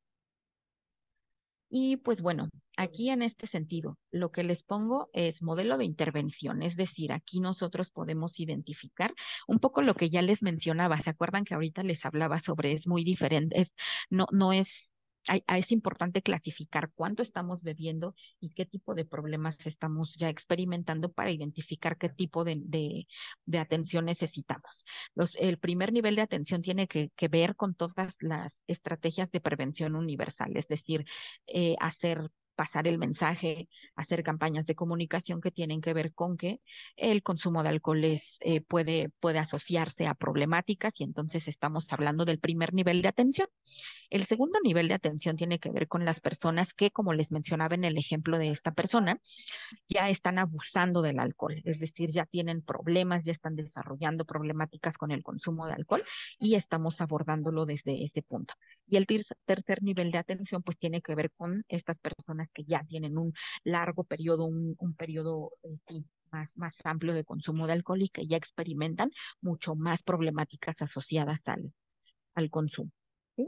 Speaker 3: Y pues bueno, aquí en este sentido, lo que les pongo es modelo de intervención, es decir, aquí nosotros podemos identificar un poco lo que ya les mencionaba. ¿Se acuerdan que ahorita les hablaba sobre es muy diferente? No es, es importante clasificar cuánto estamos bebiendo y qué tipo de problemas estamos ya experimentando para identificar qué tipo de atención necesitamos. El primer nivel de atención tiene que ver con todas las estrategias de prevención universal, es decir, hacer pasar el mensaje, hacer campañas de comunicación que tienen que ver con que el consumo de alcohol puede asociarse a problemáticas y entonces estamos hablando del primer nivel de atención. El segundo nivel de atención tiene que ver con las personas que, como les mencionaba en el ejemplo de esta persona, ya están abusando del alcohol, es decir, ya tienen problemas, ya están desarrollando problemáticas con el consumo de alcohol y estamos abordándolo desde ese punto. Y el tercer nivel de atención pues tiene que ver con estas personas que ya tienen un largo periodo, un periodo sí, más amplio de consumo de alcohol y que ya experimentan mucho más problemáticas asociadas al consumo. ¿Sí?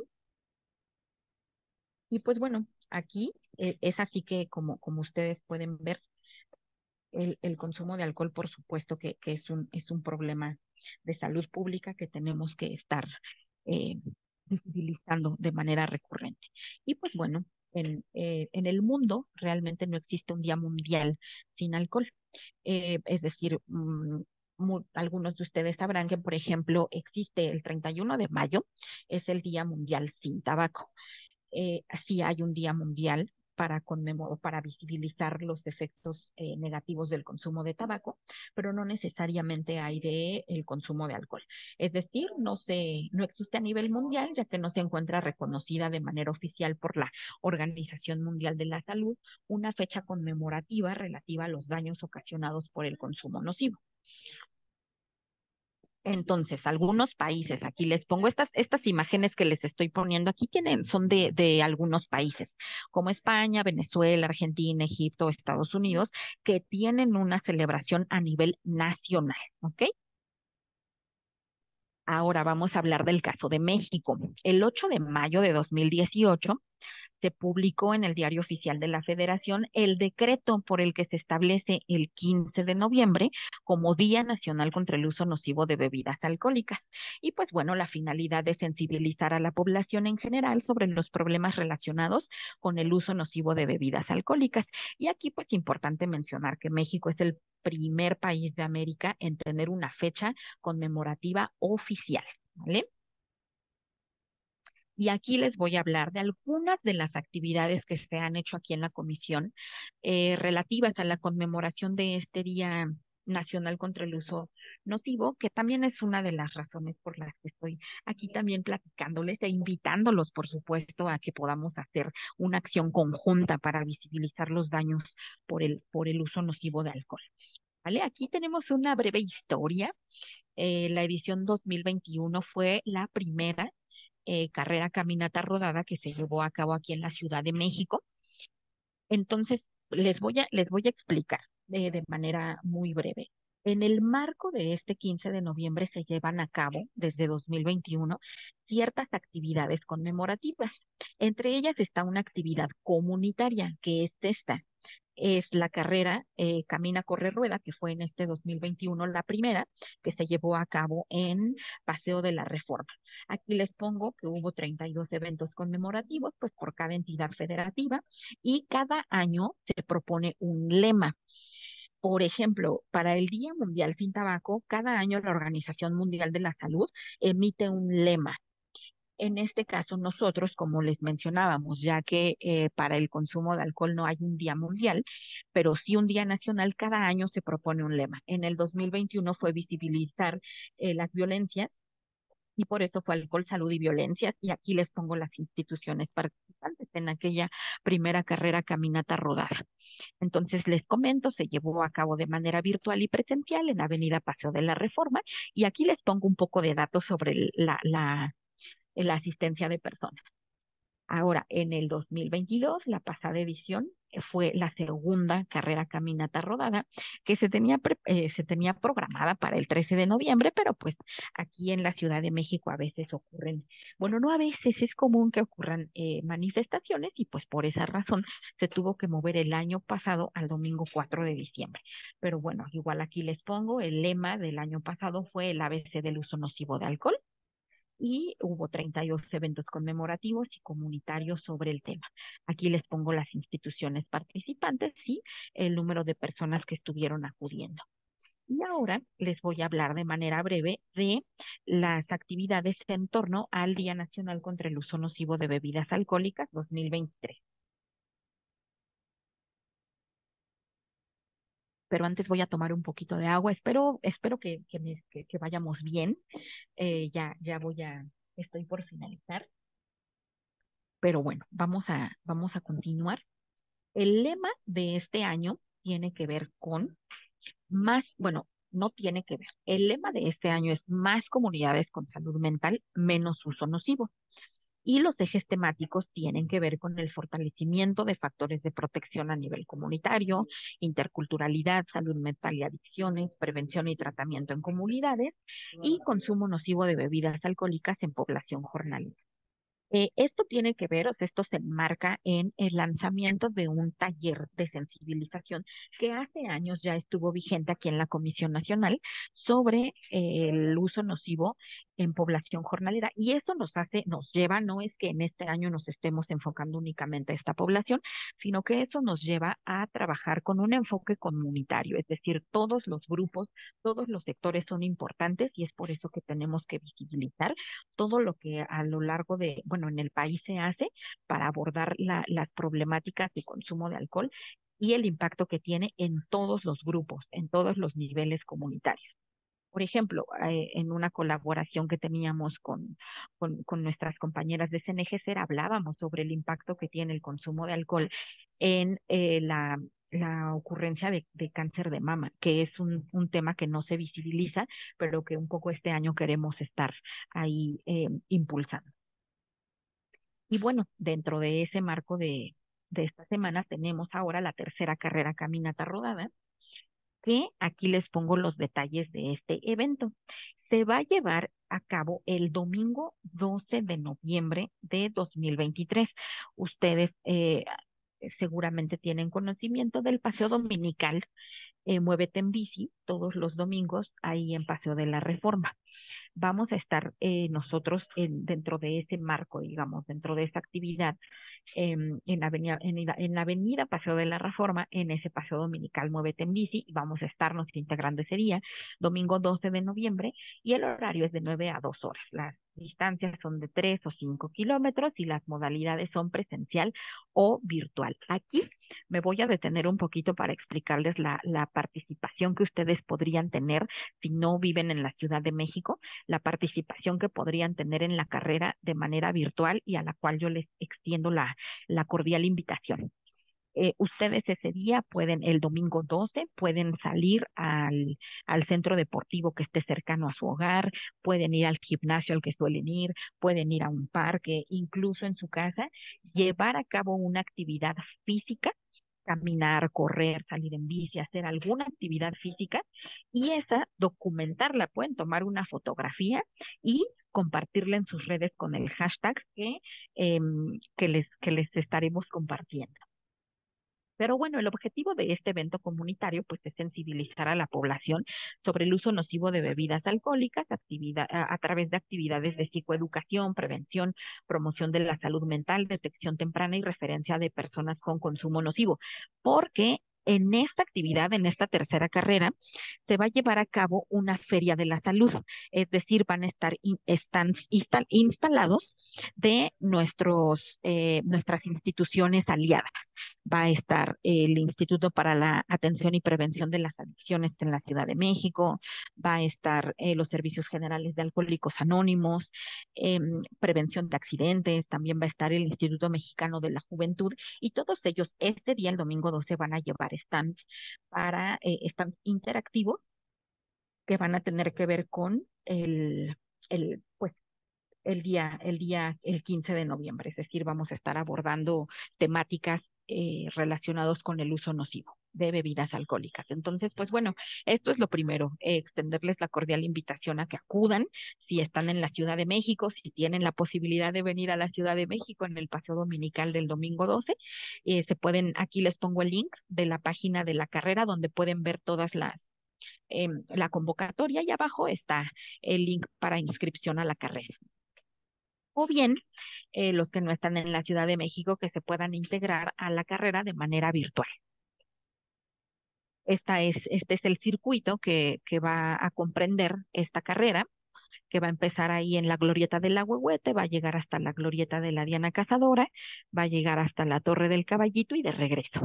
Speaker 3: Y pues bueno, aquí es así que como ustedes pueden ver, el consumo de alcohol, por supuesto que es un problema de salud pública que tenemos que estar eh, visibilizando de manera recurrente. Y pues bueno, en el mundo realmente no existe un día mundial sin alcohol. Es decir, algunos de ustedes sabrán que, por ejemplo, existe el 31 de mayo, es el Día Mundial sin Tabaco. Sí hay un día mundial para visibilizar los efectos negativos del consumo de tabaco, pero no necesariamente hay de el consumo de alcohol. Es decir, no existe a nivel mundial, ya que no se encuentra reconocida de manera oficial por la Organización Mundial de la Salud una fecha conmemorativa relativa a los daños ocasionados por el consumo nocivo. Entonces, algunos países, aquí les pongo estas imágenes que les estoy poniendo, aquí son de algunos países, como España, Venezuela, Argentina, Egipto, Estados Unidos, que tienen una celebración a nivel nacional, ¿ok? Ahora vamos a hablar del caso de México. El 8 de mayo de 2018 se publicó en el Diario Oficial de la Federación el decreto por el que se establece el 15 de noviembre como Día Nacional contra el Uso Nocivo de Bebidas Alcohólicas. Y pues bueno, la finalidad es sensibilizar a la población en general sobre los problemas relacionados con el uso nocivo de bebidas alcohólicas. Y aquí pues importante mencionar que México es el primer país de América en tener una fecha conmemorativa oficial, ¿vale? Y aquí les voy a hablar de algunas de las actividades que se han hecho aquí en la comisión relativas a la conmemoración de este Día Nacional contra el Uso Nocivo, que también es una de las razones por las que estoy aquí también platicándoles e invitándolos, por supuesto, a que podamos hacer una acción conjunta para visibilizar los daños por el uso nocivo de alcohol. ¿Vale? Aquí tenemos una breve historia. La edición 2021 fue la primera carrera caminata rodada que se llevó a cabo aquí en la Ciudad de México. Entonces, les voy a explicar de manera muy breve. En el marco de este 15 de noviembre se llevan a cabo desde 2021 ciertas actividades conmemorativas. Entre ellas está una actividad comunitaria, que es esta. Es la carrera Camina, Corre, Rueda, que fue en este 2021 la primera, que se llevó a cabo en Paseo de la Reforma. Aquí les pongo que hubo 32 eventos conmemorativos, pues por cada entidad federativa, y cada año se propone un lema. Por ejemplo, para el Día Mundial sin Tabaco, cada año la Organización Mundial de la Salud emite un lema. En este caso, nosotros, como les mencionábamos, ya que para el consumo de alcohol no hay un día mundial, pero sí un día nacional, cada año se propone un lema. En el 2021 fue visibilizar las violencias y por eso fue alcohol, salud y violencias. Y aquí les pongo las instituciones participantes en aquella primera carrera caminata rodada. Entonces, les comento, se llevó a cabo de manera virtual y presencial en Avenida Paseo de la Reforma. Y aquí les pongo un poco de datos sobre la asistencia de personas. Ahora, en el 2022, la pasada edición fue la segunda carrera caminata rodada que se tenía programada para el 13 de noviembre, pero pues aquí en la Ciudad de México a veces ocurren, bueno, no a veces, es común que ocurran manifestaciones y pues por esa razón se tuvo que mover el año pasado al domingo 4 de diciembre. Pero bueno, igual aquí les pongo, el lema del año pasado fue el ABC del uso nocivo de alcohol y hubo 32 eventos conmemorativos y comunitarios sobre el tema. Aquí les pongo las instituciones participantes y el número de personas que estuvieron acudiendo. Y ahora les voy a hablar de manera breve de las actividades en torno al Día Nacional contra el Uso Nocivo de Bebidas Alcohólicas 2023. Pero antes voy a tomar un poquito de agua. Espero que vayamos bien. Estoy por finalizar. Pero bueno, vamos a continuar. El lema de este año tiene que ver con más, bueno, no tiene que ver. El lema de este año es más comunidades con salud mental, menos uso nocivo. Y los ejes temáticos tienen que ver con el fortalecimiento de factores de protección a nivel comunitario, interculturalidad, salud mental y adicciones, prevención y tratamiento en comunidades y consumo nocivo de bebidas alcohólicas en población jornalera. Esto tiene que ver, o sea, esto se enmarca en el lanzamiento de un taller de sensibilización que hace años ya estuvo vigente aquí en la Comisión Nacional sobre el uso nocivo en población jornalera. Y eso nos lleva, no es que en este año nos estemos enfocando únicamente a esta población, sino que eso nos lleva a trabajar con un enfoque comunitario, es decir, todos los grupos, todos los sectores son importantes y es por eso que tenemos que visibilizar todo lo que a lo largo de, bueno, en el país se hace para abordar las problemáticas de consumo de alcohol y el impacto que tiene en todos los grupos, en todos los niveles comunitarios. Por ejemplo, en una colaboración que teníamos con nuestras compañeras de CNGCER, hablábamos sobre el impacto que tiene el consumo de alcohol en la ocurrencia de cáncer de mama, que es un tema que no se visibiliza, pero que un poco este año queremos estar ahí impulsando. Y bueno, dentro de ese marco de esta semana tenemos ahora la tercera carrera caminata rodada, que aquí les pongo los detalles de este evento. Se va a llevar a cabo el domingo 12 de noviembre de 2023. Ustedes seguramente tienen conocimiento del paseo dominical Muévete en Bici todos los domingos ahí en Paseo de la Reforma. Vamos a estar nosotros dentro de ese marco, digamos, dentro de esa actividad en la avenida Paseo de la Reforma, en ese paseo dominical Muévete en Bici, y vamos a estarnos integrando ese día, domingo 12 de noviembre, y el horario es de 9 a 2 horas. Las distancias son de 3 o 5 kilómetros y las modalidades son presencial o virtual. Aquí me voy a detener un poquito para explicarles la participación que ustedes podrían tener si no viven en la Ciudad de México, la participación que podrían tener en la carrera de manera virtual y a la cual yo les extiendo la cordial invitación. Ustedes ese día pueden, el domingo 12, pueden salir al centro deportivo que esté cercano a su hogar, pueden ir al gimnasio al que suelen ir, pueden ir a un parque, incluso en su casa, llevar a cabo una actividad física, caminar, correr, salir en bici, hacer alguna actividad física y esa documentarla. Pueden tomar una fotografía y compartirla en sus redes con el hashtag que les estaremos compartiendo. Pero bueno, el objetivo de este evento comunitario pues es sensibilizar a la población sobre el uso nocivo de bebidas alcohólicas a través de actividades de psicoeducación, prevención, promoción de la salud mental, detección temprana y referencia de personas con consumo nocivo. Porque en esta actividad, en esta tercera carrera, se va a llevar a cabo una feria de la salud, es decir, van a estar instalados de nuestras instituciones aliadas. Va a estar el Instituto para la Atención y Prevención de las Adicciones en la Ciudad de México, va a estar los Servicios Generales de Alcohólicos Anónimos, Prevención de Accidentes, también va a estar el Instituto Mexicano de la Juventud y todos ellos este día, el domingo 12, van a llevar stands interactivos que van a tener que ver con pues el 15 de noviembre, es decir, vamos a estar abordando temáticas relacionadas con el uso nocivo de bebidas alcohólicas. Entonces, pues bueno, esto es lo primero, extenderles la cordial invitación a que acudan si están en la Ciudad de México, si tienen la posibilidad de venir a la Ciudad de México en el paseo dominical del domingo 12, aquí les pongo el link de la página de la carrera donde pueden ver todas la convocatoria y abajo está el link para inscripción a la carrera o bien los que no están en la Ciudad de México que se puedan integrar a la carrera de manera virtual. Este es el circuito que va a comprender esta carrera, que va a empezar ahí en la Glorieta del Ahuehuete, va a llegar hasta la Glorieta de la Diana Cazadora, va a llegar hasta la Torre del Caballito y de regreso.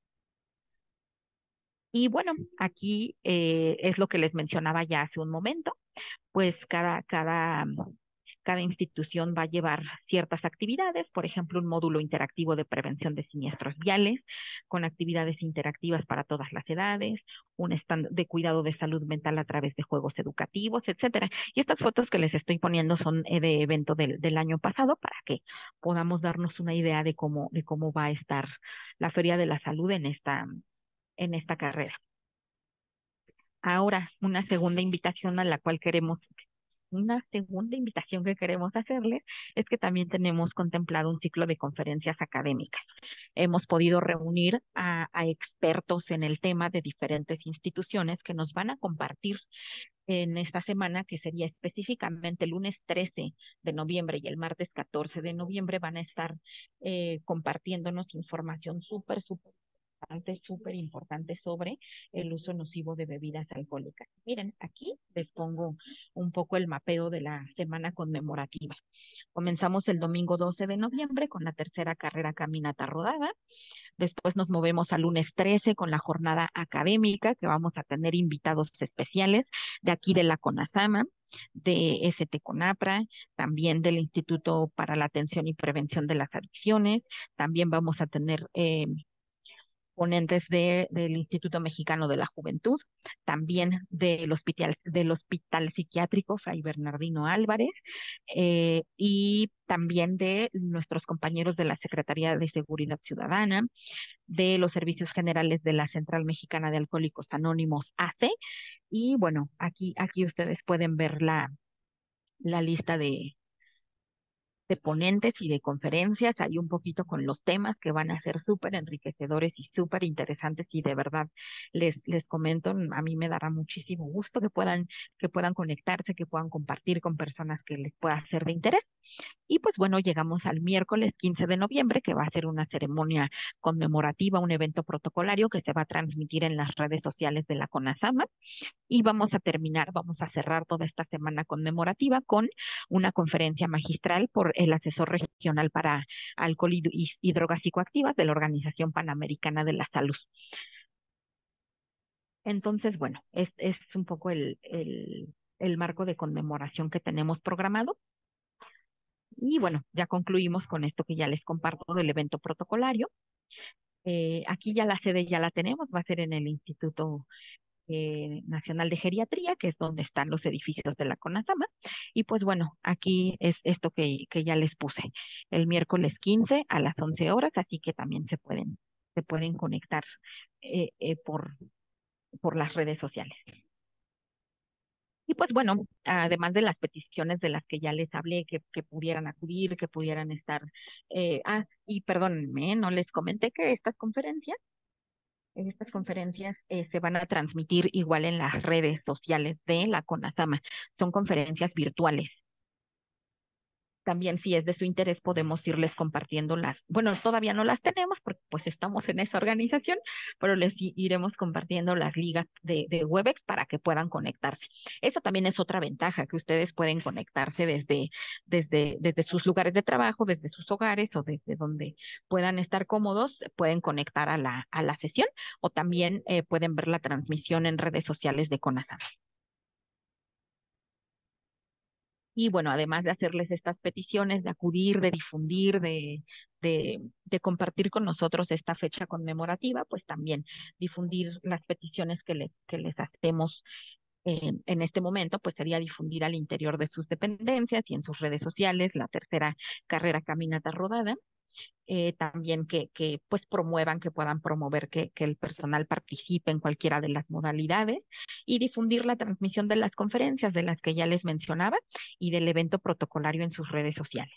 Speaker 3: Y bueno, aquí es lo que les mencionaba ya hace un momento, pues cada institución va a llevar ciertas actividades, por ejemplo, un módulo interactivo de prevención de siniestros viales, con actividades interactivas para todas las edades, un stand de cuidado de salud mental a través de juegos educativos, etcétera. Y estas fotos que les estoy poniendo son de evento del año pasado para que podamos darnos una idea de cómo va a estar la Feria de la Salud en esta carrera. Ahora, una segunda invitación que queremos hacerles es que también tenemos contemplado un ciclo de conferencias académicas. Hemos podido reunir a expertos en el tema de diferentes instituciones que nos van a compartir en esta semana, que sería específicamente el lunes 13 de noviembre y el martes 14 de noviembre, van a estar compartiéndonos información súper importante sobre el uso nocivo de bebidas alcohólicas. Miren, aquí les pongo un poco el mapeo de la semana conmemorativa. Comenzamos el domingo 12 de noviembre con la tercera carrera Caminata Rodada. Después nos movemos al lunes 13 con la jornada académica, que vamos a tener invitados especiales de aquí de la CONASAMA, de ST-CONAPRA, también del Instituto para la Atención y Prevención de las Adicciones. También vamos a tener ponentes del Instituto Mexicano de la Juventud, también del Hospital Psiquiátrico Fray Bernardino Álvarez, y también de nuestros compañeros de la Secretaría de Seguridad Ciudadana, de los Servicios Generales de la Central Mexicana de Alcohólicos Anónimos AC, y bueno, aquí ustedes pueden ver la lista de ponentes y de conferencias, ahí un poquito con los temas que van a ser súper enriquecedores y súper interesantes y de verdad les comento, a mí me dará muchísimo gusto que puedan conectarse, que puedan compartir con personas que les pueda ser de interés. Y pues bueno, llegamos al miércoles 15 de noviembre, que va a ser una ceremonia conmemorativa, un evento protocolario que se va a transmitir en las redes sociales de la CONASAMA. Y vamos a cerrar toda esta semana conmemorativa con una conferencia magistral por el asesor regional para alcohol y drogas psicoactivas de la Organización Panamericana de la Salud. Entonces, bueno, es un poco el marco de conmemoración que tenemos programado. Y bueno, ya concluimos con esto que ya les comparto del evento protocolario. Aquí ya la sede ya la tenemos, va a ser en el Instituto Nacional de Geriatría, que es donde están los edificios de la CONASAMA. Y pues bueno, aquí es esto que ya les puse, el miércoles 15 a las 11 horas, así que también se pueden conectar por las redes sociales. Y pues bueno, además de las peticiones de las que ya les hablé, que pudieran acudir, que pudieran estar, y perdónenme, no les comenté que estas conferencias se van a transmitir igual en las redes sociales de la CONASAMA. Son conferencias virtuales. También si es de su interés podemos irles compartiendo bueno, todavía no las tenemos porque pues estamos en esa organización, pero les iremos compartiendo las ligas de Webex para que puedan conectarse. Eso también es otra ventaja, que ustedes pueden conectarse desde sus lugares de trabajo, desde sus hogares o desde donde puedan estar cómodos, pueden conectar a la sesión o también pueden ver la transmisión en redes sociales de CONASAMA. Y bueno, además de hacerles estas peticiones, de acudir, de difundir, de compartir con nosotros esta fecha conmemorativa, pues también difundir las peticiones que les hacemos en este momento, pues sería difundir al interior de sus dependencias y en sus redes sociales la tercera carrera Caminata Rodada. También que pues promuevan, que puedan promover que el personal participe en cualquiera de las modalidades y difundir la transmisión de las conferencias de las que ya les mencionaba y del evento protocolario en sus redes sociales.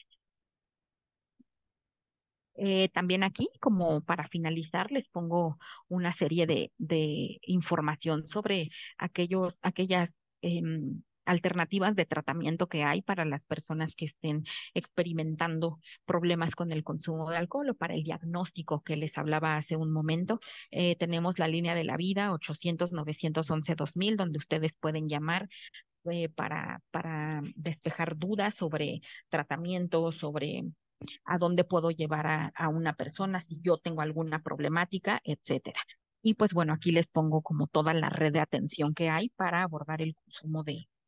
Speaker 3: También aquí, como para finalizar, les pongo una serie de información sobre aquellas alternativas de tratamiento que hay para las personas que estén experimentando problemas con el consumo de alcohol o para el diagnóstico que les hablaba hace un momento. Tenemos la línea de la vida 800-911-2000, donde ustedes pueden llamar para despejar dudas sobre tratamiento, sobre a dónde puedo llevar a una persona si yo tengo alguna problemática, etcétera. Y pues bueno, aquí les pongo como toda la red de atención que hay para abordar el consumo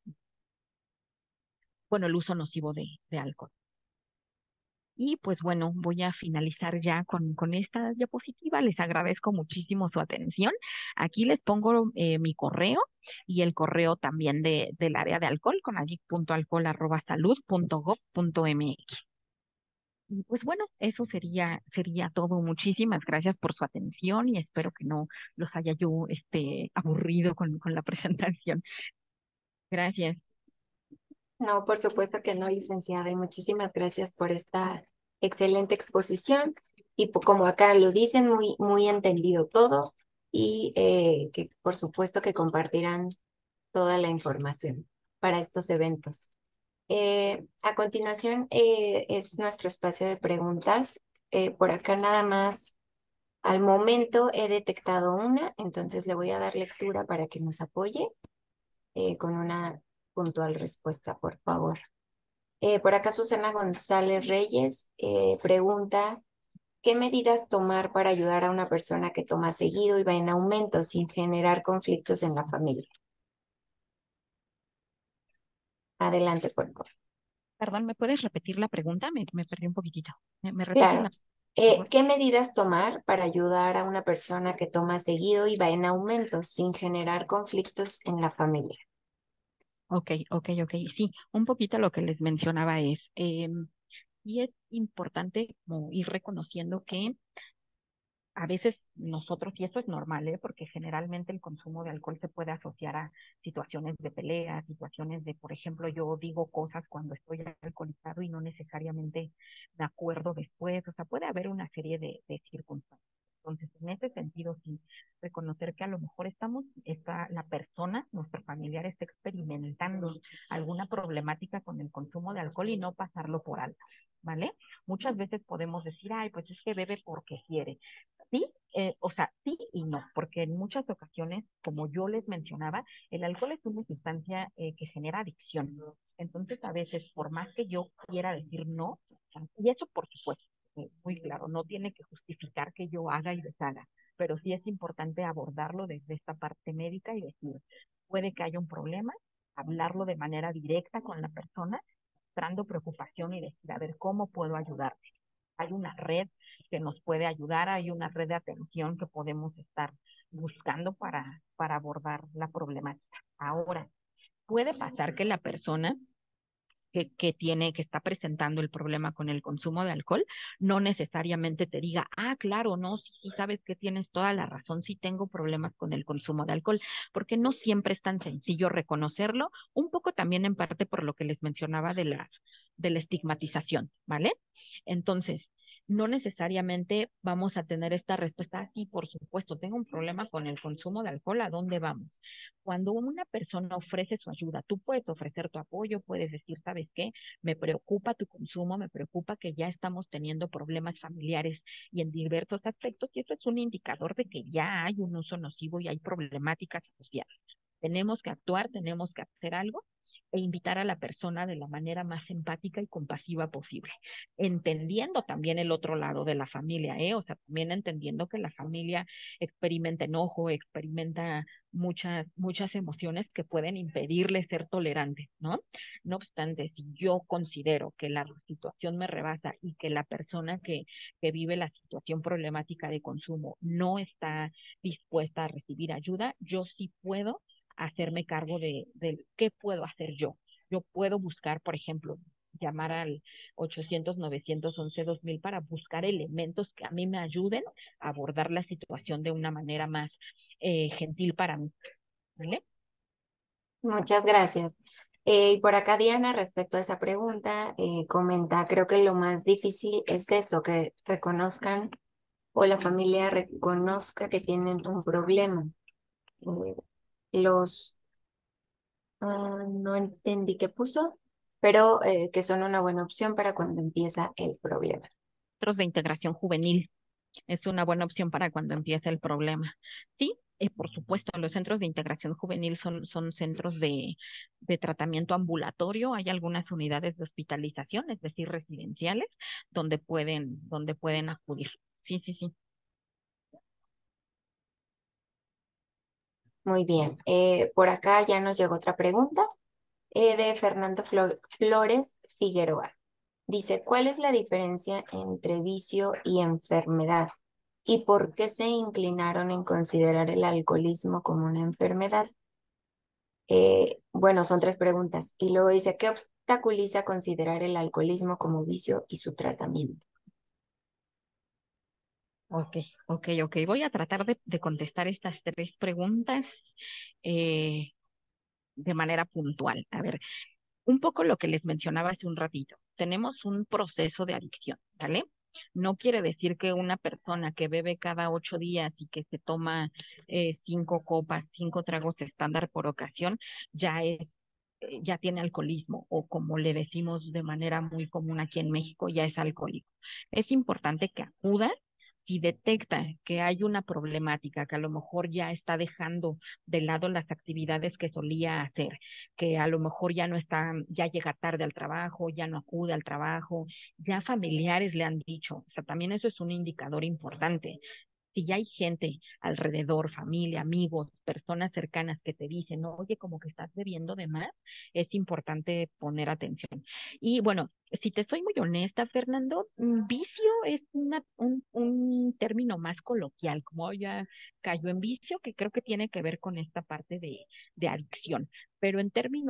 Speaker 3: el uso nocivo de alcohol. Y pues bueno, voy a finalizar ya con esta diapositiva. Les agradezco muchísimo su atención. Aquí les pongo mi correo y el correo también del área de alcohol, conallic.alcohol@salud.gov.mx. Y pues bueno, eso sería todo. Muchísimas gracias por su atención y espero que no los haya yo aburrido con la presentación. Gracias.
Speaker 1: No, por supuesto que no, licenciada, y muchísimas gracias por esta excelente exposición. Y como acá lo dicen, muy, muy entendido todo y que por supuesto que compartirán toda la información para estos eventos. A continuación es nuestro espacio de preguntas. Por acá nada más, al momento he detectado una, entonces le voy a dar lectura para que nos apoye con una puntual respuesta, por favor. Por acá Susana González Reyes pregunta, ¿qué medidas tomar para ayudar a una persona que toma seguido y va en aumento sin generar conflictos en la familia? Adelante, por favor.
Speaker 3: Perdón, ¿me puedes repetir la pregunta? Me perdí un poquitito. ¿Me repites
Speaker 1: Claro.
Speaker 3: por favor?
Speaker 1: ¿Qué medidas tomar para ayudar a una persona que toma seguido y va en aumento sin generar conflictos en la familia?
Speaker 3: Ok. Sí, un poquito lo que les mencionaba y es importante como ir reconociendo que a veces nosotros, y esto es normal, porque generalmente el consumo de alcohol se puede asociar a situaciones de pelea, situaciones de, por ejemplo, yo digo cosas cuando estoy alcoholizado y no necesariamente me acuerdo después, o sea, puede haber una serie de circunstancias. Entonces, en ese sentido, sí, reconocer que a lo mejor la persona, nuestro familiar, está experimentando alguna problemática con el consumo de alcohol y no pasarlo por alto, ¿vale? Muchas veces podemos decir, ay, pues es que bebe porque quiere. Sí, o sea, sí y no, porque en muchas ocasiones, como yo les mencionaba, el alcohol es una sustancia que genera adicción. Entonces, a veces, por más que yo quiera decir no, y eso por supuesto, muy claro, no tiene que justificar que yo haga y deshaga, pero sí es importante abordarlo desde esta parte médica y decir, puede que haya un problema, hablarlo de manera directa con la persona, mostrando preocupación y decir, a ver, ¿cómo puedo ayudarte? Hay una red que nos puede ayudar, hay una red de atención que podemos estar buscando para abordar la problemática. Ahora, puede pasar que la persona que está presentando el problema con el consumo de alcohol, no necesariamente te diga, ah, claro, no, sí, sabes que tienes toda la razón, sí tengo problemas con el consumo de alcohol, porque no siempre es tan sencillo reconocerlo, un poco también en parte por lo que les mencionaba de la estigmatización, ¿vale? Entonces, no necesariamente vamos a tener esta respuesta, ah, sí, por supuesto, tengo un problema con el consumo de alcohol, ¿a dónde vamos? Cuando una persona ofrece su ayuda, tú puedes ofrecer tu apoyo, puedes decir, ¿sabes qué? Me preocupa tu consumo, me preocupa que ya estamos teniendo problemas familiares y en diversos aspectos, y eso es un indicador de que ya hay un uso nocivo y hay problemáticas asociadas. Tenemos que actuar, tenemos que hacer algo e invitar a la persona de la manera más empática y compasiva posible, entendiendo también el otro lado de la familia, ¿eh? O sea, también entendiendo que la familia experimenta enojo, experimenta muchas emociones que pueden impedirle ser tolerante, ¿no? No obstante, si yo considero que la situación me rebasa y que la persona que vive la situación problemática de consumo no está dispuesta a recibir ayuda, yo sí puedo hacerme cargo de qué puedo hacer yo. Yo puedo buscar, por ejemplo, llamar al 800-911-2000 para buscar elementos que a mí me ayuden a abordar la situación de una manera más gentil para mí, ¿vale?
Speaker 1: Muchas gracias. Y por acá Diana, respecto a esa pregunta, comenta, creo que lo más difícil es eso, que reconozcan o la familia reconozca que tienen un problema. Eh, los, no entendí qué puso, pero que son una buena opción para cuando empieza el problema.
Speaker 3: Centros de integración juvenil es una buena opción para cuando empieza el problema. Sí, por supuesto, los centros de integración juvenil son centros de tratamiento ambulatorio. Hay algunas unidades de hospitalización, es decir, residenciales, donde pueden acudir. Sí, sí, sí.
Speaker 1: Muy bien. Por acá ya nos llegó otra pregunta de Fernando Flores Figueroa. Dice, ¿cuál es la diferencia entre vicio y enfermedad? ¿Y por qué se inclinaron en considerar el alcoholismo como una enfermedad? Bueno, son tres preguntas. Y luego dice, ¿qué obstaculiza considerar el alcoholismo como vicio y su tratamiento?
Speaker 3: Ok, ok. Voy a tratar de contestar estas tres preguntas eh, de manera puntual. A ver, un poco lo que les mencionaba hace un ratito. Tenemos un proceso de adicción, ¿vale? No quiere decir que una persona que bebe cada 8 días y que se toma 5 copas, 5 tragos estándar por ocasión, ya tiene alcoholismo o como le decimos de manera muy común aquí en México, ya es alcohólico. Es importante que acuda si detecta que hay una problemática, que a lo mejor ya está dejando de lado las actividades que solía hacer, que a lo mejor ya no está, ya llega tarde al trabajo, ya no acude al trabajo, ya familiares le han dicho, o sea, también eso es un indicador importante. Si ya hay gente alrededor, familia, amigos, personas cercanas que te dicen, oye, como que estás bebiendo de más, es importante poner atención. Y bueno, si te soy muy honesta, Fernando, vicio es un término más coloquial, como ya cayó en vicio, que creo que tiene que ver con esta parte de adicción. Pero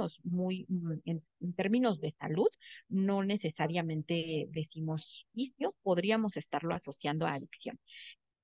Speaker 3: en términos de salud, no necesariamente decimos vicio, podríamos estarlo asociando a adicción.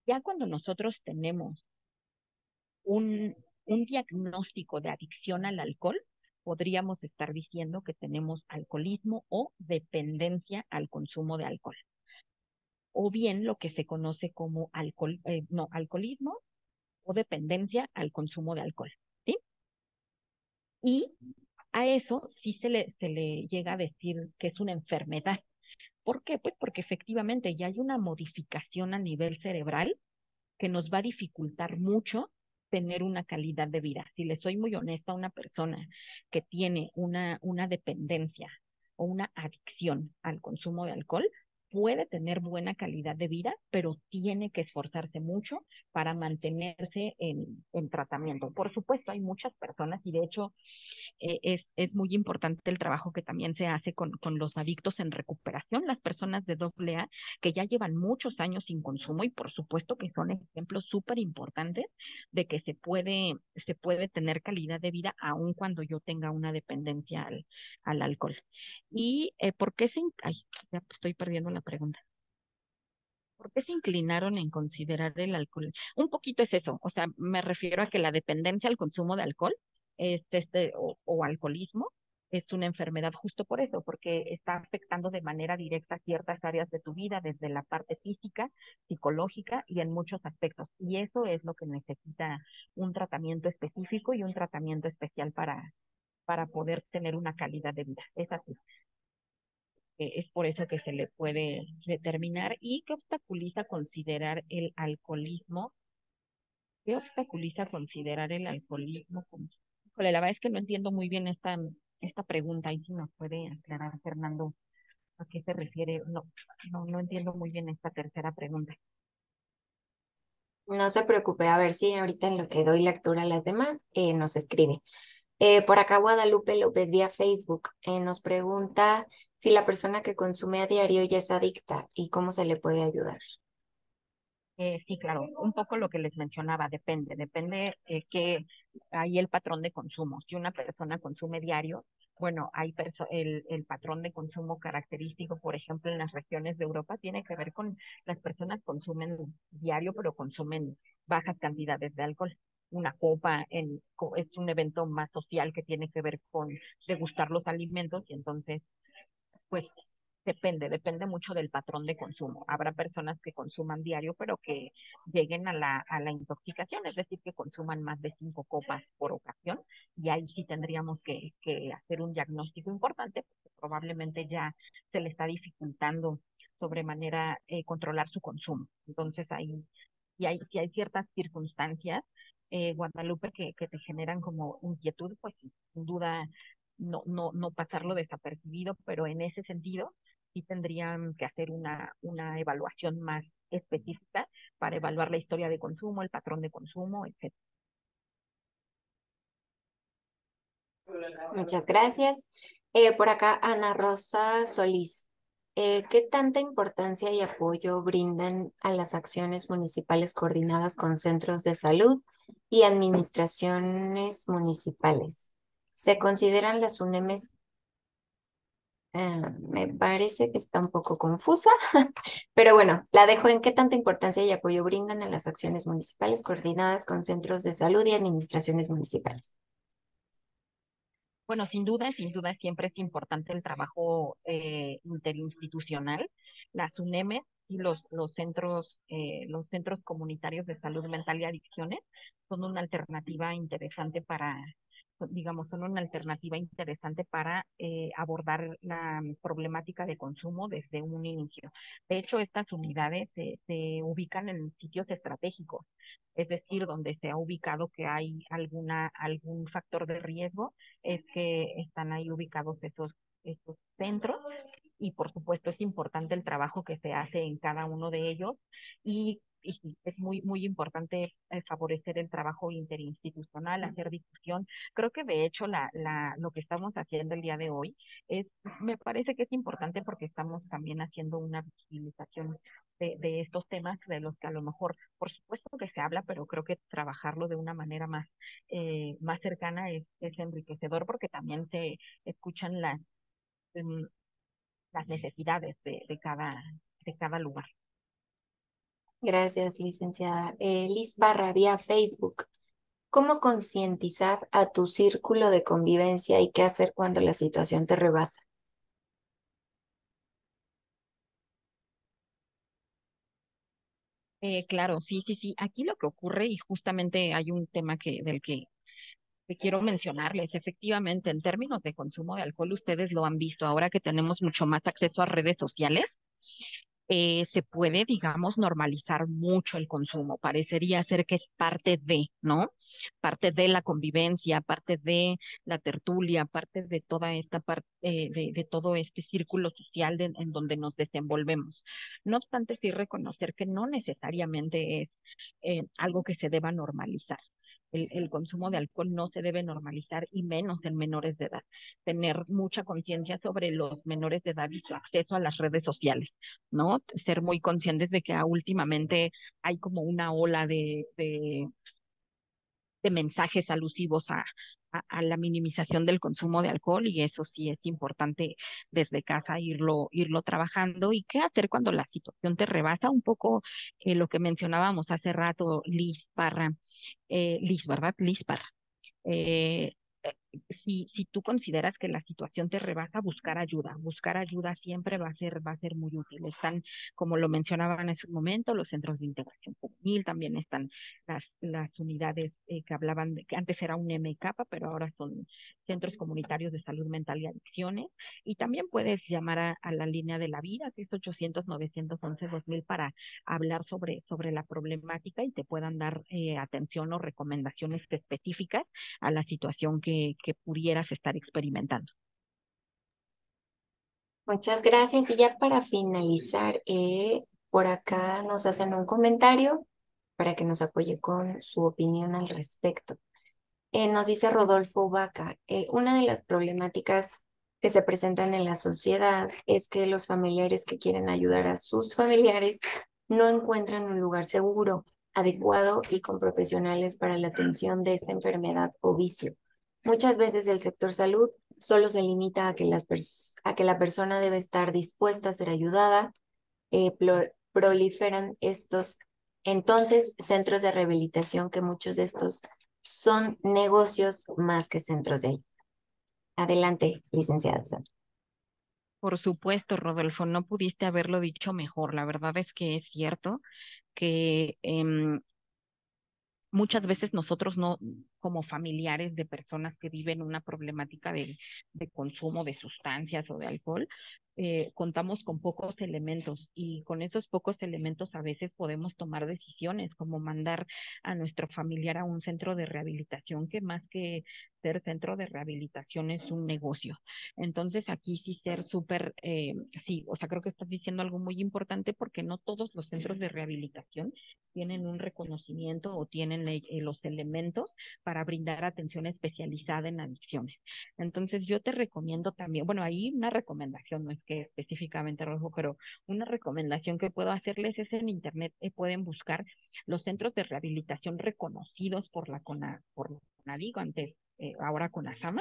Speaker 3: Ya cuando nosotros tenemos un, un diagnóstico de adicción al alcohol, podríamos estar diciendo que tenemos alcoholismo o dependencia al consumo de alcohol. O bien lo que se conoce como alcoholismo o dependencia al consumo de alcohol, ¿sí? Y a eso sí se le llega a decir que es una enfermedad. ¿Por qué? Pues porque efectivamente ya hay una modificación a nivel cerebral que nos va a dificultar mucho tener una calidad de vida. Si le soy muy honesta, una persona que tiene una dependencia o una adicción al consumo de alcohol puede tener buena calidad de vida, pero tiene que esforzarse mucho para mantenerse en tratamiento. Por supuesto, hay muchas personas y de hecho es muy importante el trabajo que también se hace con los adictos en recuperación, las personas de AA que ya llevan muchos años sin consumo y por supuesto que son ejemplos súper importantes de que se puede tener calidad de vida aun cuando yo tenga una dependencia al alcohol. ¿Y por qué ay, ya estoy perdiendo la pregunta? ¿Por qué se inclinaron en considerar el alcohol? Un poquito es eso, o sea, me refiero a que la dependencia al consumo de alcohol o alcoholismo es una enfermedad justo por eso, porque está afectando de manera directa ciertas áreas de tu vida, desde la parte física, psicológica y en muchos aspectos. Y eso es lo que necesita un tratamiento específico y un tratamiento especial para poder tener una calidad de vida. Es así. Es por eso que se le puede determinar y que obstaculiza considerar el alcoholismo. ¿Qué obstaculiza considerar el alcoholismo? Híjole, la verdad es que no entiendo muy bien esta pregunta y si nos puede aclarar, Fernando, a qué se refiere. No, no entiendo muy bien esta tercera pregunta.
Speaker 1: No se preocupe, a ver si ahorita en lo que doy lectura a las demás nos escribe. Por acá Guadalupe López vía Facebook nos pregunta si la persona que consume a diario ya es adicta y cómo se le puede ayudar.
Speaker 3: Sí, claro, un poco lo que les mencionaba, depende que hay el patrón de consumo. Si una persona consume diario, bueno, el patrón de consumo característico, por ejemplo, en las regiones de Europa, tiene que ver con las personas consumen diario, pero consumen bajas cantidades de alcohol. Una copa es un evento más social que tiene que ver con degustar los alimentos y entonces pues depende mucho del patrón de consumo. Habrá personas que consuman diario, pero que lleguen a la intoxicación, es decir, que consuman más de 5 copas por ocasión, y ahí sí tendríamos que hacer un diagnóstico importante, porque probablemente ya se le está dificultando sobremanera controlar su consumo. Entonces ahí si hay ciertas circunstancias, Guadalupe, que te generan como inquietud, pues sin duda no pasarlo desapercibido, pero en ese sentido sí tendrían que hacer una evaluación más específica para evaluar la historia de consumo, el patrón de consumo, etc.
Speaker 1: Muchas gracias. Por acá Ana Rosa Solís. ¿Qué tanta importancia y apoyo brindan a las acciones municipales coordinadas con centros de salud y administraciones municipales? ¿Se consideran las UNEMs? Me parece que está un poco confusa, pero bueno, la dejo en qué tanta importancia y apoyo brindan a las acciones municipales coordinadas con centros de salud y administraciones municipales.
Speaker 3: Bueno, sin duda, siempre es importante el trabajo interinstitucional. Las UNEMES y los centros comunitarios de salud mental y adicciones son una alternativa interesante son una alternativa interesante para abordar la problemática de consumo desde un inicio. De hecho, estas unidades se ubican en sitios estratégicos, es decir, donde se ha ubicado que hay algún factor de riesgo es que están ahí ubicados esos centros y por supuesto es importante el trabajo que se hace en cada uno de ellos y sí, es muy importante favorecer el trabajo interinstitucional, hacer difusión. Creo que de hecho lo que estamos haciendo el día de hoy me parece que es importante porque estamos también haciendo una visibilización de estos temas de los que a lo mejor, por supuesto que se habla, pero creo que trabajarlo de una manera más cercana es enriquecedor porque también se escuchan em, las necesidades de cada lugar.
Speaker 1: Gracias, licenciada. Liz Barra, vía Facebook. ¿Cómo concientizar a tu círculo de convivencia y qué hacer cuando la situación te rebasa?
Speaker 3: Claro, sí, sí, sí. Aquí lo que ocurre, y justamente hay un tema que quiero mencionarles, efectivamente, en términos de consumo de alcohol, ustedes lo han visto ahora que tenemos mucho más acceso a redes sociales. Se puede, digamos, normalizar mucho el consumo. Parecería ser que es parte de, ¿no? Parte de la convivencia, parte de la tertulia, parte de toda esta parte, de todo este círculo social en donde nos desenvolvemos. No obstante, sí reconocer que no necesariamente es algo que se deba normalizar. El consumo de alcohol no se debe normalizar y menos en menores de edad. Tener mucha conciencia sobre los menores de edad y su acceso a las redes sociales, ¿no? Ser muy conscientes de que últimamente hay como una ola de mensajes alusivos a la minimización del consumo de alcohol y eso sí es importante desde casa irlo trabajando. ¿Y qué hacer cuando la situación te rebasa? Un poco lo que mencionábamos hace rato, Liz, ¿verdad? Liz Parra. Eh, eh, si tú consideras que la situación te rebasa, buscar ayuda siempre va a ser muy útil. Están, como lo mencionaban en su momento, los centros de integración juvenil, también están las unidades que hablaban que antes era un MK, pero ahora son centros comunitarios de salud mental y adicciones. Y también puedes llamar a la línea de la vida, que es 800-911-2000 para hablar sobre la problemática y te puedan dar atención o recomendaciones específicas a la situación que pudieras estar experimentando.
Speaker 1: Muchas gracias. Y ya para finalizar, por acá nos hacen un comentario para que nos apoye con su opinión al respecto. Nos dice Rodolfo Vaca, una de las problemáticas que se presentan en la sociedad es que los familiares que quieren ayudar a sus familiares no encuentran un lugar seguro, adecuado y con profesionales para la atención de esta enfermedad o vicio. Muchas veces el sector salud solo se limita a que, a que la persona debe estar dispuesta a ser ayudada. Proliferan estos entonces centros de rehabilitación, que muchos de estos son negocios más que centros de ayuda. Adelante, licenciada Sandra.
Speaker 3: Por supuesto, Rodolfo, no pudiste haberlo dicho mejor. La verdad es que es cierto que muchas veces nosotros no, como familiares de personas que viven una problemática de consumo de sustancias o de alcohol, contamos con pocos elementos y con esos pocos elementos a veces podemos tomar decisiones como mandar a nuestro familiar a un centro de rehabilitación que más que ser centro de rehabilitación es un negocio. Entonces aquí sí ser súper, sí, o sea, creo que estás diciendo algo muy importante porque no todos los centros de rehabilitación tienen un reconocimiento o tienen los elementos para brindar atención especializada en adicciones. Entonces, yo te recomiendo también, bueno, ahí una recomendación, no es que específicamente rojo, pero una recomendación que puedo hacerles es en internet, pueden buscar los centros de rehabilitación reconocidos por la CONADIG, antes, ahora con ASAMA.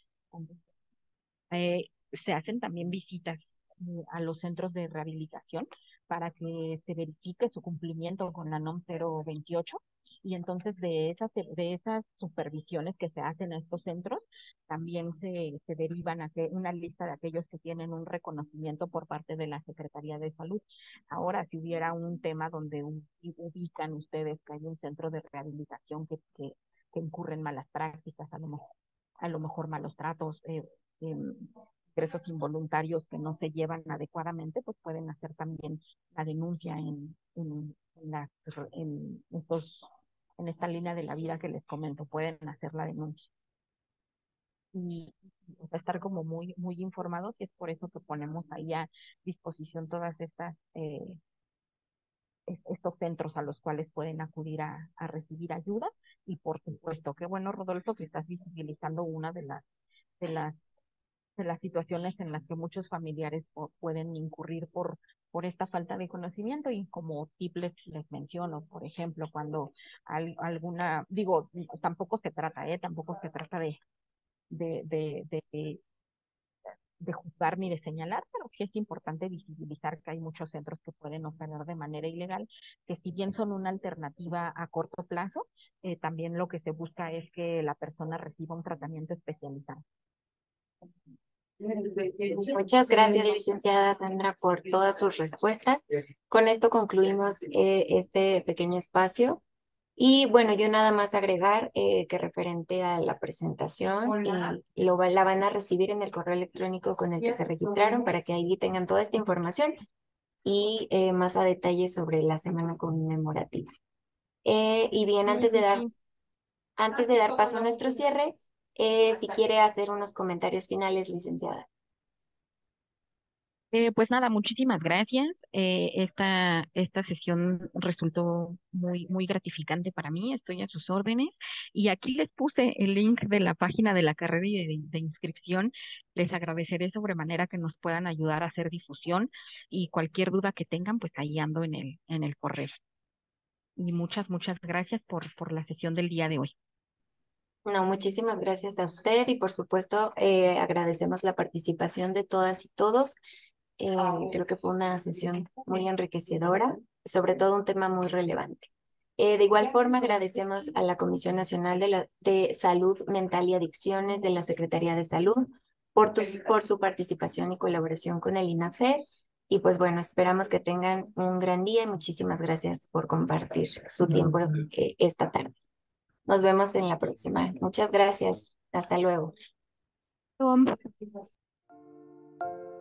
Speaker 3: Se hacen también visitas a los centros de rehabilitación para que se verifique su cumplimiento con la NOM 028 y entonces de esas supervisiones que se hacen en estos centros también se derivan a una lista de aquellos que tienen un reconocimiento por parte de la Secretaría de Salud. Ahora, si hubiera un tema donde ubican ustedes que hay un centro de rehabilitación que incurre en malas prácticas, a lo mejor malos tratos, ingresos involuntarios que no se llevan adecuadamente, pues pueden hacer también la denuncia estos, en esta línea de la vida que les comento, pueden hacer la denuncia. Y estar como muy informados y es por eso que ponemos ahí a disposición todas estas estos centros a los cuales pueden acudir a recibir ayuda y por supuesto, qué bueno Rodolfo que estás visibilizando una de las de las situaciones en las que muchos familiares pueden incurrir por esta falta de conocimiento y como tip les menciono, por ejemplo, cuando alguna, digo, tampoco se trata de de juzgar ni de señalar, pero sí es importante visibilizar que hay muchos centros que pueden operar de manera ilegal, que si bien son una alternativa a corto plazo, también lo que se busca es que la persona reciba un tratamiento especializado.
Speaker 1: Muchas gracias, licenciada Sandra, por todas sus respuestas. Con esto concluimos este pequeño espacio. Y bueno, yo nada más agregar que referente a la presentación, la van a recibir en el correo electrónico con el que se registraron para que ahí tengan toda esta información y más a detalle sobre la semana conmemorativa. Y bien, antes de dar paso a nuestro cierre, si quiere hacer unos comentarios finales, licenciada.
Speaker 3: Pues nada, muchísimas gracias. Esta sesión resultó muy gratificante para mí. Estoy a sus órdenes. Y aquí les puse el link de la página de la carrera y de inscripción. Les agradeceré sobremanera que nos puedan ayudar a hacer difusión y cualquier duda que tengan, pues ahí ando en el correo. Y muchas gracias por la sesión del día de hoy.
Speaker 1: No, muchísimas gracias a usted y por supuesto agradecemos la participación de todas y todos. Creo que fue una sesión muy enriquecedora, sobre todo un tema muy relevante. De igual forma, agradecemos a la Comisión Nacional de Salud Mental y Adicciones de la Secretaría de Salud por su participación y colaboración con el INAFED. Y pues bueno, esperamos que tengan un gran día y muchísimas gracias por compartir su tiempo esta tarde. Nos vemos en la próxima. Muchas gracias. Hasta luego.
Speaker 3: Tom.